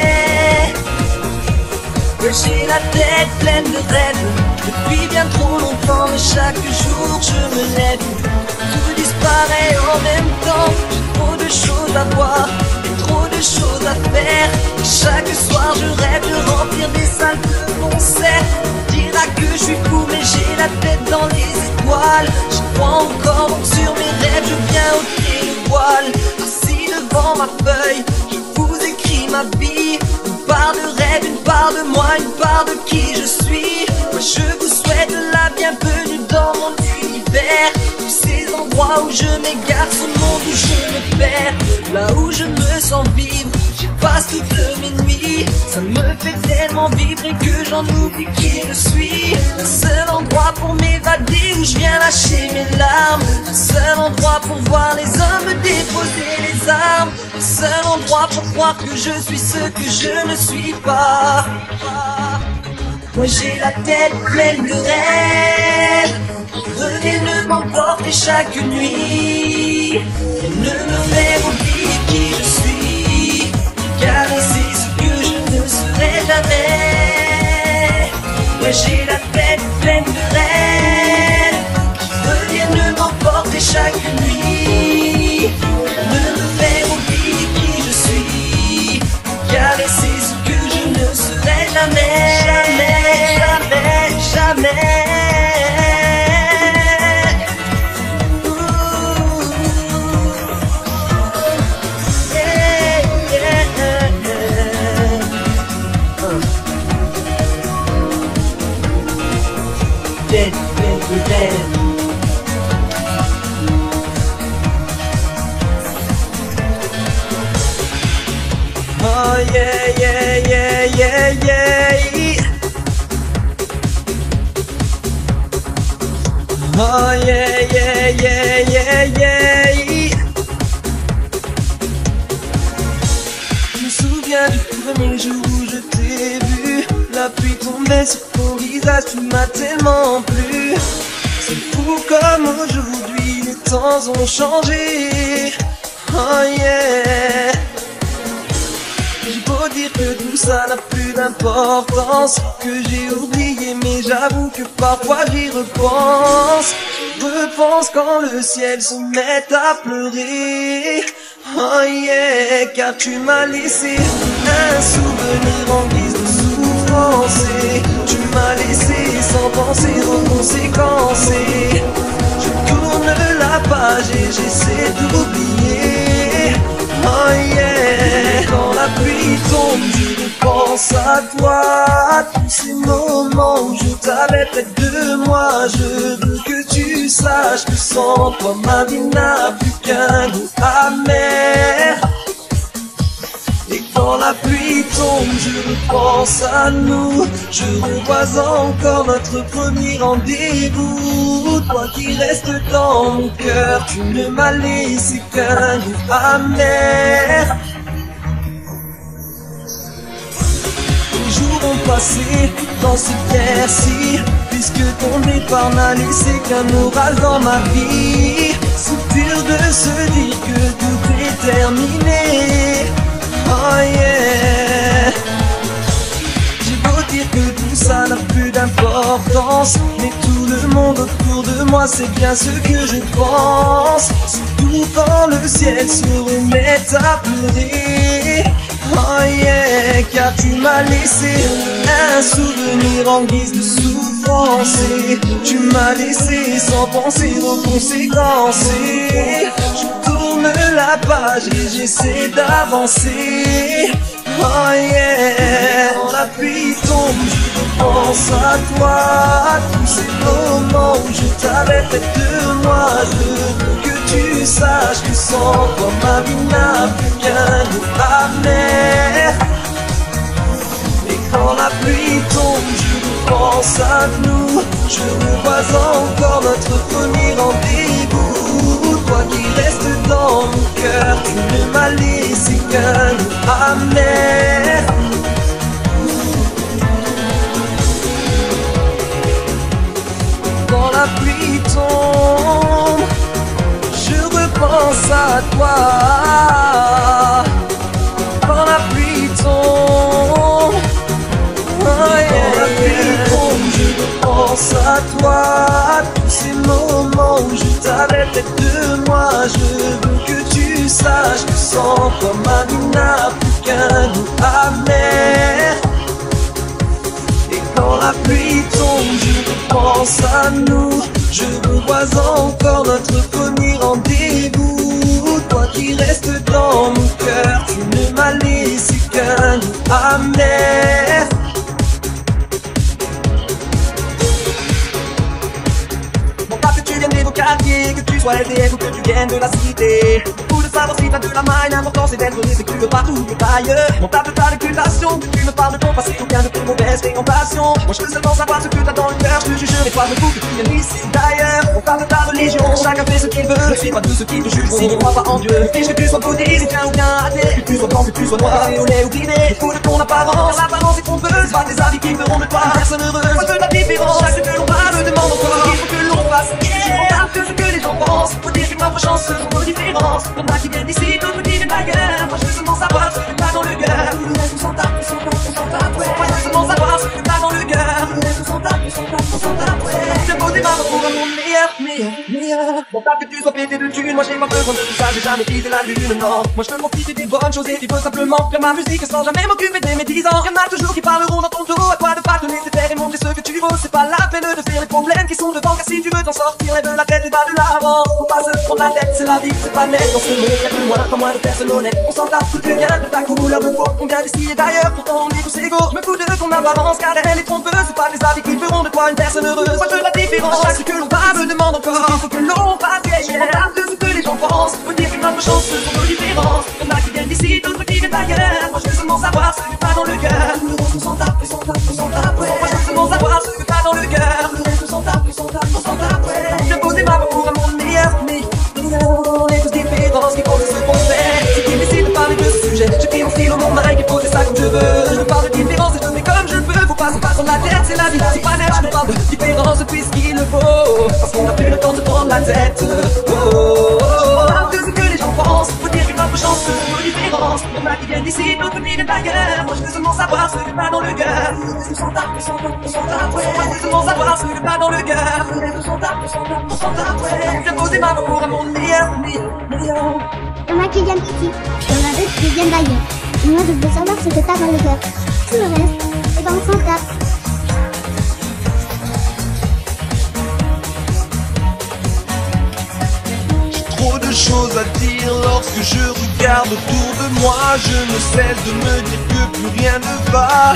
J'ai la tête pleine de rêves depuis bien trop longtemps, mais chaque jour je me lève, tout disparaît en même temps. J'ai trop de choses à voir et trop de choses à faire. Et chaque soir je rêve de remplir des salles de concert. On dira que je suis fou mais j'ai la tête dans les étoiles. Je crois encore donc sur mes rêves, je viens ôter le voile. Assis devant ma feuille, je vous écris ma vie. Une part de rêve, une part de moi, une part de qui je suis. Moi je vous souhaite la bienvenue dans mon univers. Tous ces endroits où je m'égare, ce monde où je me perds, là où je me sens vivre, j'y passe toutes mes nuits. Ça me fait tellement vibrer que j'en oublie qui je suis. Le seul endroit pour m'évader où je viens lâcher mes larmes. Le seul endroit pour voir les hommes déposer les armes. Le seul endroit pour croire que je suis ce que je ne suis pas. Moi j'ai la tête pleine de rêves qui reviennent m'emporter chaque nuit. Et ne me faire oublier qui je suis, caresser ce que je ne serai jamais. Moi j'ai la tête pleine de rêves qui reviennent m'emporter chaque nuit. Ne me faire oublier qui je suis, caresser ce que je ne serai jamais. Jamais, jamais, jamais. Dead, dead, dead. Oh yeah, yeah, yeah, yeah, yeah. Oh yeah, yeah, yeah, yeah, yeah. Je me souviens du premier jour où je t'ai vu. La pluie tombait sur ton visage, tu m'as tellement plu. C'est fou comme aujourd'hui, les temps ont changé. Oh yeah. J'ai beau dire que tout ça n'a plus d'importance, que j'ai oublié mais j'avoue que parfois j'y repense. Je repense quand le ciel se met à pleurer. Oh yeah, car tu m'as laissé un souvenir en guise de souffrance. Et tu m'as laissé sans penser aux conséquences. Et je tourne la page et j'essaie d'oublier. Oh yeah. Quand la pluie tombe, je pense à toi. Tous ces moments où je t'avais près de moi. Je veux que tu saches que sans toi ma vie n'a plus qu'un goût amer. Et quand la pluie tombe, je repense à nous. Je revois encore notre premier rendez-vous. Toi qui restes dans mon cœur, tu ne m'as laissé qu'un goût amer. Les jours ont passé dans cette guerre-ci, puisque ton départ n'a laissé qu'un orage dans ma vie. C'est dur de se dire que tout est terminé. Oh yeah. J'ai beau dire que tout ça n'a plus d'importance, mais tout le monde autour de moi c'est bien ce que je pense. Surtout quand le ciel se remet à pleurer. Oh yeah, car tu m'as laissé un souvenir en guise de souffrance. Et tu m'as laissé sans penser aux conséquences. Et je tourne la page et j'essaie d'avancer. Oh yeah. Quand la pluie tombe, je pense à toi. Tous ces moments où je t'avais près de moi. Je veux que tu saches que sans toi ma vie n'a plus qu'un goût amer. Et quand la pluie tombe, je pense à nous. Je revois encore notre premier rendez-vous. Toi qui restes dans mon cœur, tu ne m'as laissé qu'un goût amer. Quand la pluie tombe, je repense à toi. Quand la pluie tombe, oh yeah. Quand la pluie tombe, je repense à toi. Tous ces moments où je t'avais près de moi. Je veux que tu saches que sans toi ma vie n'a plus qu'un goût amer. Et quand la pluie tombe, je repense à nous. Je revois encore notre premier rendez-vous. Toi qui restes dans mon cœur, tu ne m'as laissé qu'un goût amer. Que tu viennes des beaux quartiers, que tu sois LDF ou que tu viennes de la cité. Pour de savoir si t'as de la maille, l'important c'est d'être respectueux partout que ailleurs. On tape ta réputation, que tu me parles de ton passé ou bien de tes mauvaises fréquentations. Moi je veux seulement savoir ce que t'as dans le cœur, je te jugerai toi de tout que tu viennes d'ici d'ailleurs. On parle de ta religion, chacun fait ce qu'il veut. Ne suis pas de ceux qui te jugent si tu crois pas en Dieu. Fiche que tu sois bouddhiste, ou bien athée, que tu sois blanc, que tu sois noir, violet ou privé. Il faut de ton apparence, l'apparence est trompeuse. Pas des habits qui feront de toi une personne heureuse. Moi je veux la différence, chaque que l'on parle demande encore. Il faut que l'on fasse que ce que les gens pensent. Faut dire qu'une autre chance selon nos différences. Y'en a qui viennent d'ici, d'autres qui viennent d'ailleurs. Moi je veux seulement savoir ce que t'as dans le cœur. On s'en tape, on s'en tape, on s'en tape. Moi je veux seulement savoir ce que t'as dans le cœur. On s'en tape, on s'en tape, on s'en tape. Je pose des barres pour un monde meilleur. Mon tape que tu sois pété de thunes. Moi j'ai pas besoin de tout ça, j'ai jamais quitté la lune, non. Moi je veux profiter des bonnes choses et tu veux simplement faire ma musique sans jamais m'occuper de mes 10 ans. Y'en a toujours qui parleront dans ton dos. À toi de pas te laisser faire et montrer ce que tu vaux. C'est pas la peine de faire les problèmes qui sont devant, car si tu veux t'en sortir, lève la tête et bas de l'avant. Faut pas se prendre la tête, c'est la vie, c'est pas net. Dans ce monde y'a plus loin, pas moins de personnes honnêtes. On s'en tape, tout vient de ta couleur de peau. On vient d'ici et d'ailleurs, pourtant on est tous égaux. Je me fous de ton apparence, car elle est trompeuse. C'est pas les habits qui feront de toi une personne heureuse. Moi je veux la différence, chaque ce que l'on va me demande encore. Il faut que l'on fasse gagner. On tape de ce que les gens pensent. Faut dire qu'une autre chance, ce sont nos différences. Y'en a qui viennent d'ici, d'autres qui viennent d'ailleurs. Moi je veux seulement savoir ce que t'as dans le cœur. On s'en tape, on s'en tape, on s'en tape. Moi je veux seulement savoir ce que t'as dans le cœur. On s'en tape, on s'en tape, on s'en tape. Je pose des mains pour un monde meilleur. On est tous différents, ce qu'il faut c'est ce qu'on fait. C'est qui décide de parler de ce sujet. Je crie mon stylo, mon mic et poser ça comme je veux. Je parle de différence et je fais comme je peux. Faut pas se passer la tête, c'est la vie, c'est pas net. Je me parle de différence puisqu'il le faut. Parce qu'on a plus le temps de prendre la tête. De ce que les gens pensent. Faut dire qu'une autre chance, ce sont nos différences. Y'en a qui viennent d'ici, d'autres qui viennent d'ailleurs. Moi je veux seulement savoir ce que t'as dans le cœur. On s'en tape, on s'en tape, on s'en tape. Moi je veux seulement savoir ce que t'as dans le cœur. On s'en tape, on s'en tape, on s'en tape. Je pose des mains pour un monde meilleur. Il y en a qui viennent d'ici, il y en a d'autres qui viennent d'ailleurs. Et moi je veux savoir ce que t'as dans le cœur. Tout le reste, et ben on s'en tape. de choses à dire lorsque je regarde autour de moi. Je ne cesse de me dire que plus rien ne va.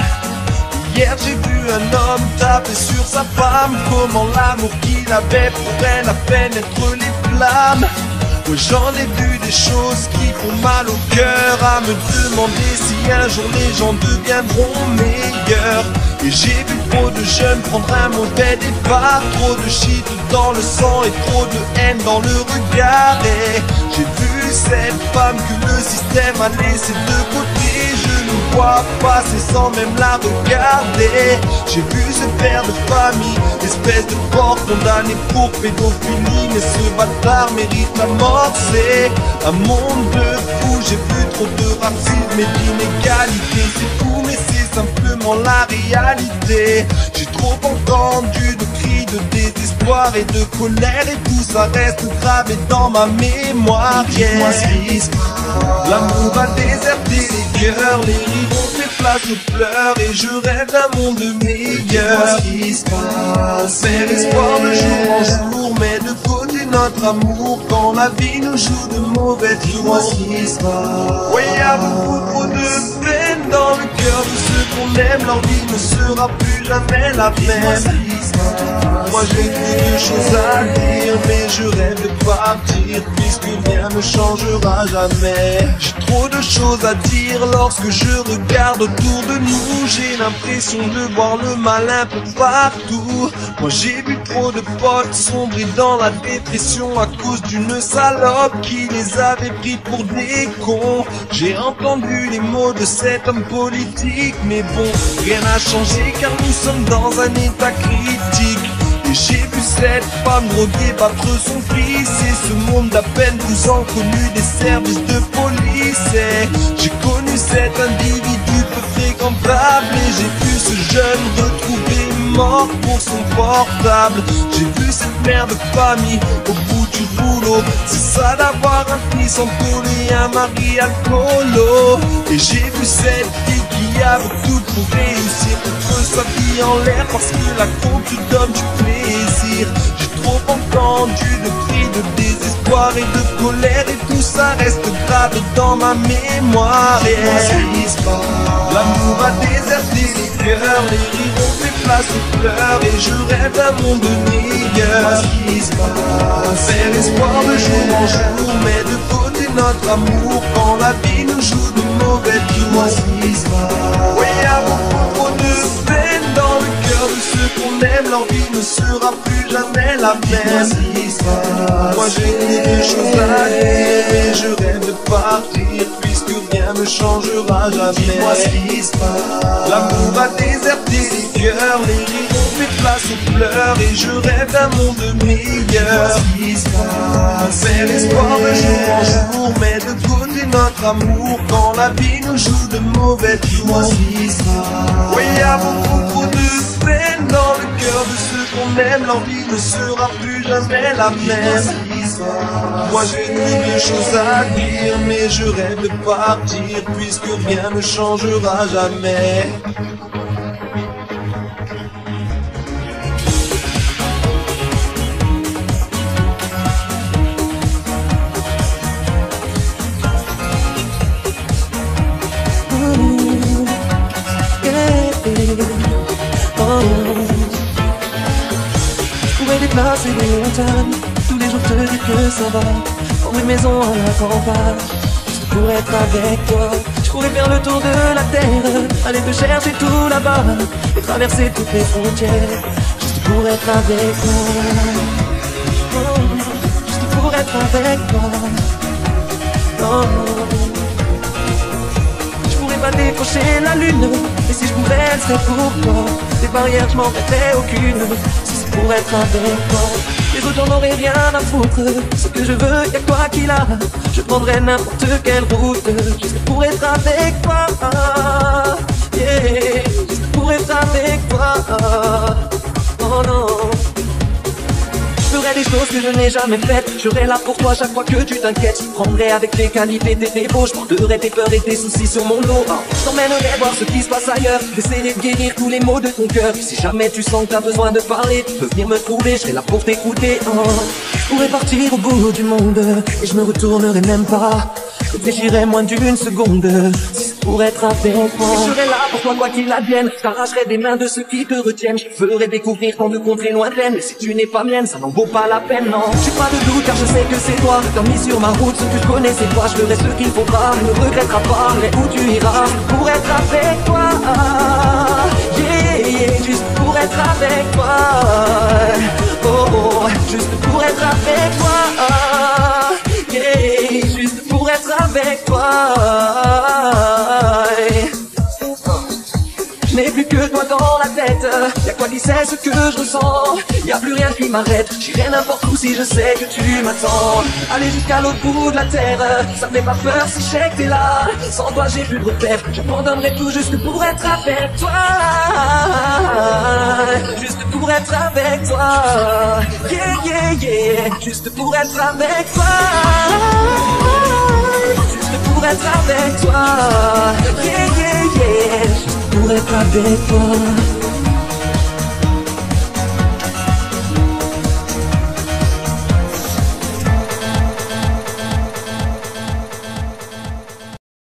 Hier j'ai vu un homme taper sur sa femme. Comment l'amour qu'il avait pour elle a fait naître les flammes. Ouais, j'en ai vu des choses qui font mal au cœur, à me demander si un jour les gens deviendront meilleurs. Et j'ai vu trop de jeunes prendre un mauvais départ, trop de shit dans le sang et trop de haine dans le regard. Et j'ai vu cette femme que le système a laissée de côté. Je ne vois passer sans même la regarder. J'ai vu ce père de famille, espèce de porc condamné pour pédophilie. Mais ce bâtard mérite la mort. C'est un monde de fous, j'ai vu trop de racisme et d'inégalité. C'est fou mais c'est simplement la réalité. J'ai trop entendu de cris de désespoir et de colère, et tout ça reste gravé dans ma mémoire. Dis-moi ce qui se passe. L'amour a déserté les cœurs, les rires ont fait place aux pleurs, et je rêve d'un monde meilleur. Dis-moi ce qui se passe. On perd espoir de jour en jour, mais de côté notre amour quand la vie nous joue de mauvais tours. Dis-moi ce qui se passe. Ouais, y'a beaucoup trop de peine dans le cœur de ceux qu'on aime. Leur vie ne sera plus jamais la même. Moi j'ai plus de choses à dire, mais je rêve de partir, puisque rien ne changera jamais. J'ai trop de choses à dire lorsque je regarde autour de nous. J'ai l'impression de voir le mal un peu partout. Moi j'ai vu trop de potes sombrer dans la dépression à cause d'une salope qui les avait pris pour des cons. J'ai entendu les mots de cet homme politique, mais bon, rien n'a changé car nous sommes dans un état critique. Et j'ai vu cette femme droguée battre son fils, et ce monde d'à peine 12 ans connu des services de police. Et j'ai connu cet individu peu fréquentable, et j'ai vu ce jeune retrouvé mort pour son portable. J'ai vu cette mère de famille au bout du boulot, c'est ça d'avoir un fils en tôle et un mari alcoolo. Et j'ai vu cette fille qui avait tout pour réussir, contre sa vie en l'air parce que la compte te donne du plaisir. J'ai trop entendu de cris de désespoir et de colère, et tout ça reste gravé dans ma mémoire. L'amour a déserté les cœurs, les rires ont fait place aux pleurs, et je rêve d'un monde meilleur. On perd espoir de jour en jour, mais de côté notre amour quand la vie nous joue de mauvais tours. Oui, y'a beaucoup trop de peine dans le cœur de ceux qu'on aime. Leur vie ne sera plus jamais la même. Moi j'ai plus de choses à dire, mais je rêve de partir, puisque rien ne changera jamais. Dis-moi ce qui se passe. L'amour a déserté les cœurs, les rires ont fait place aux pleurs, et je rêve d'un monde meilleur. On perd espoir de jour en jour, mais de côté notre amour quand la vie nous joue de mauvais tours. Oui, y'a beaucoup trop de peine dans le cœur de ceux qu'on aime. Leur vie ne sera plus jamais la même. Moi j'ai mille choses à dire, mais je rêve de partir, puisque rien ne changera jamais. Déplacer des montagnes, tous les jours te dire que ça va. Prendre une maison à la campagne, juste pour être avec toi. Je pourrais faire le tour de la terre, aller te chercher tout là-bas, et traverser toutes les frontières, juste pour être avec toi. Oh, juste pour être avec toi. Oh. Je pourrais pas décrocher la lune, et si je pouvais, elle serait pour toi. Des barrières, je m'en mettrais aucune. Pour être avec toi, les autres j'en aurais rien à foutre. Ce que je veux, y'a que toi qui l'as. Je prendrai n'importe quelle route, juste pour être avec toi. Yeah, juste pour être avec toi. Oh non. Je ferai des choses que je n'ai jamais faites. Je serai là pour toi chaque fois que tu t'inquiètes. Je prendrai avec tes qualités, tes défauts. Je porterai tes peurs et tes soucis sur mon dos. Je t'emmènerai voir ce qui se passe ailleurs. J'essaierai de guérir tous les maux de ton cœur. Si jamais tu sens que t'as besoin de parler, tu peux venir me trouver, je serai là pour t'écouter. pourrais partir au bout du monde et je me retournerai même pas. Je réfléchirais moins d'une seconde si c'est pour être avec moi. Je serai là pour toi quoi qu'il advienne. Je t'arracherai des mains de ceux qui te retiennent. Je ferai découvrir tant de contrées lointaines. Mais si tu n'es pas mienne, ça n'en vaut pas la peine, non. J'ai pas de doute car je sais que c'est toi. T'as mis sur ma route ce que je connais, c'est toi. Je ferai ce qu'il faudra, ne regretteras pas. Mais où tu iras pour être avec toi, yeah, yeah, juste pour être avec toi. Oh, oh, juste pour être avec toi, yeah, juste pour être avec toi. Je n'ai plus que toi dans la tête. Y'a quoi qui sait ce que je ressens. Y'a plus rien qui m'arrête. J'irai n'importe où si je sais que tu m'attends. Aller jusqu'à l'autre bout de la terre, ça me fait pas peur si je sais que t'es là. Sans toi j'ai plus de repères. J'abandonnerai tout juste pour être avec toi. Juste pour être avec toi. Yeah, yeah, yeah. Juste pour être avec toi. Juste pour être avec toi. Yeah, yeah, yeah. Pour être avec toi.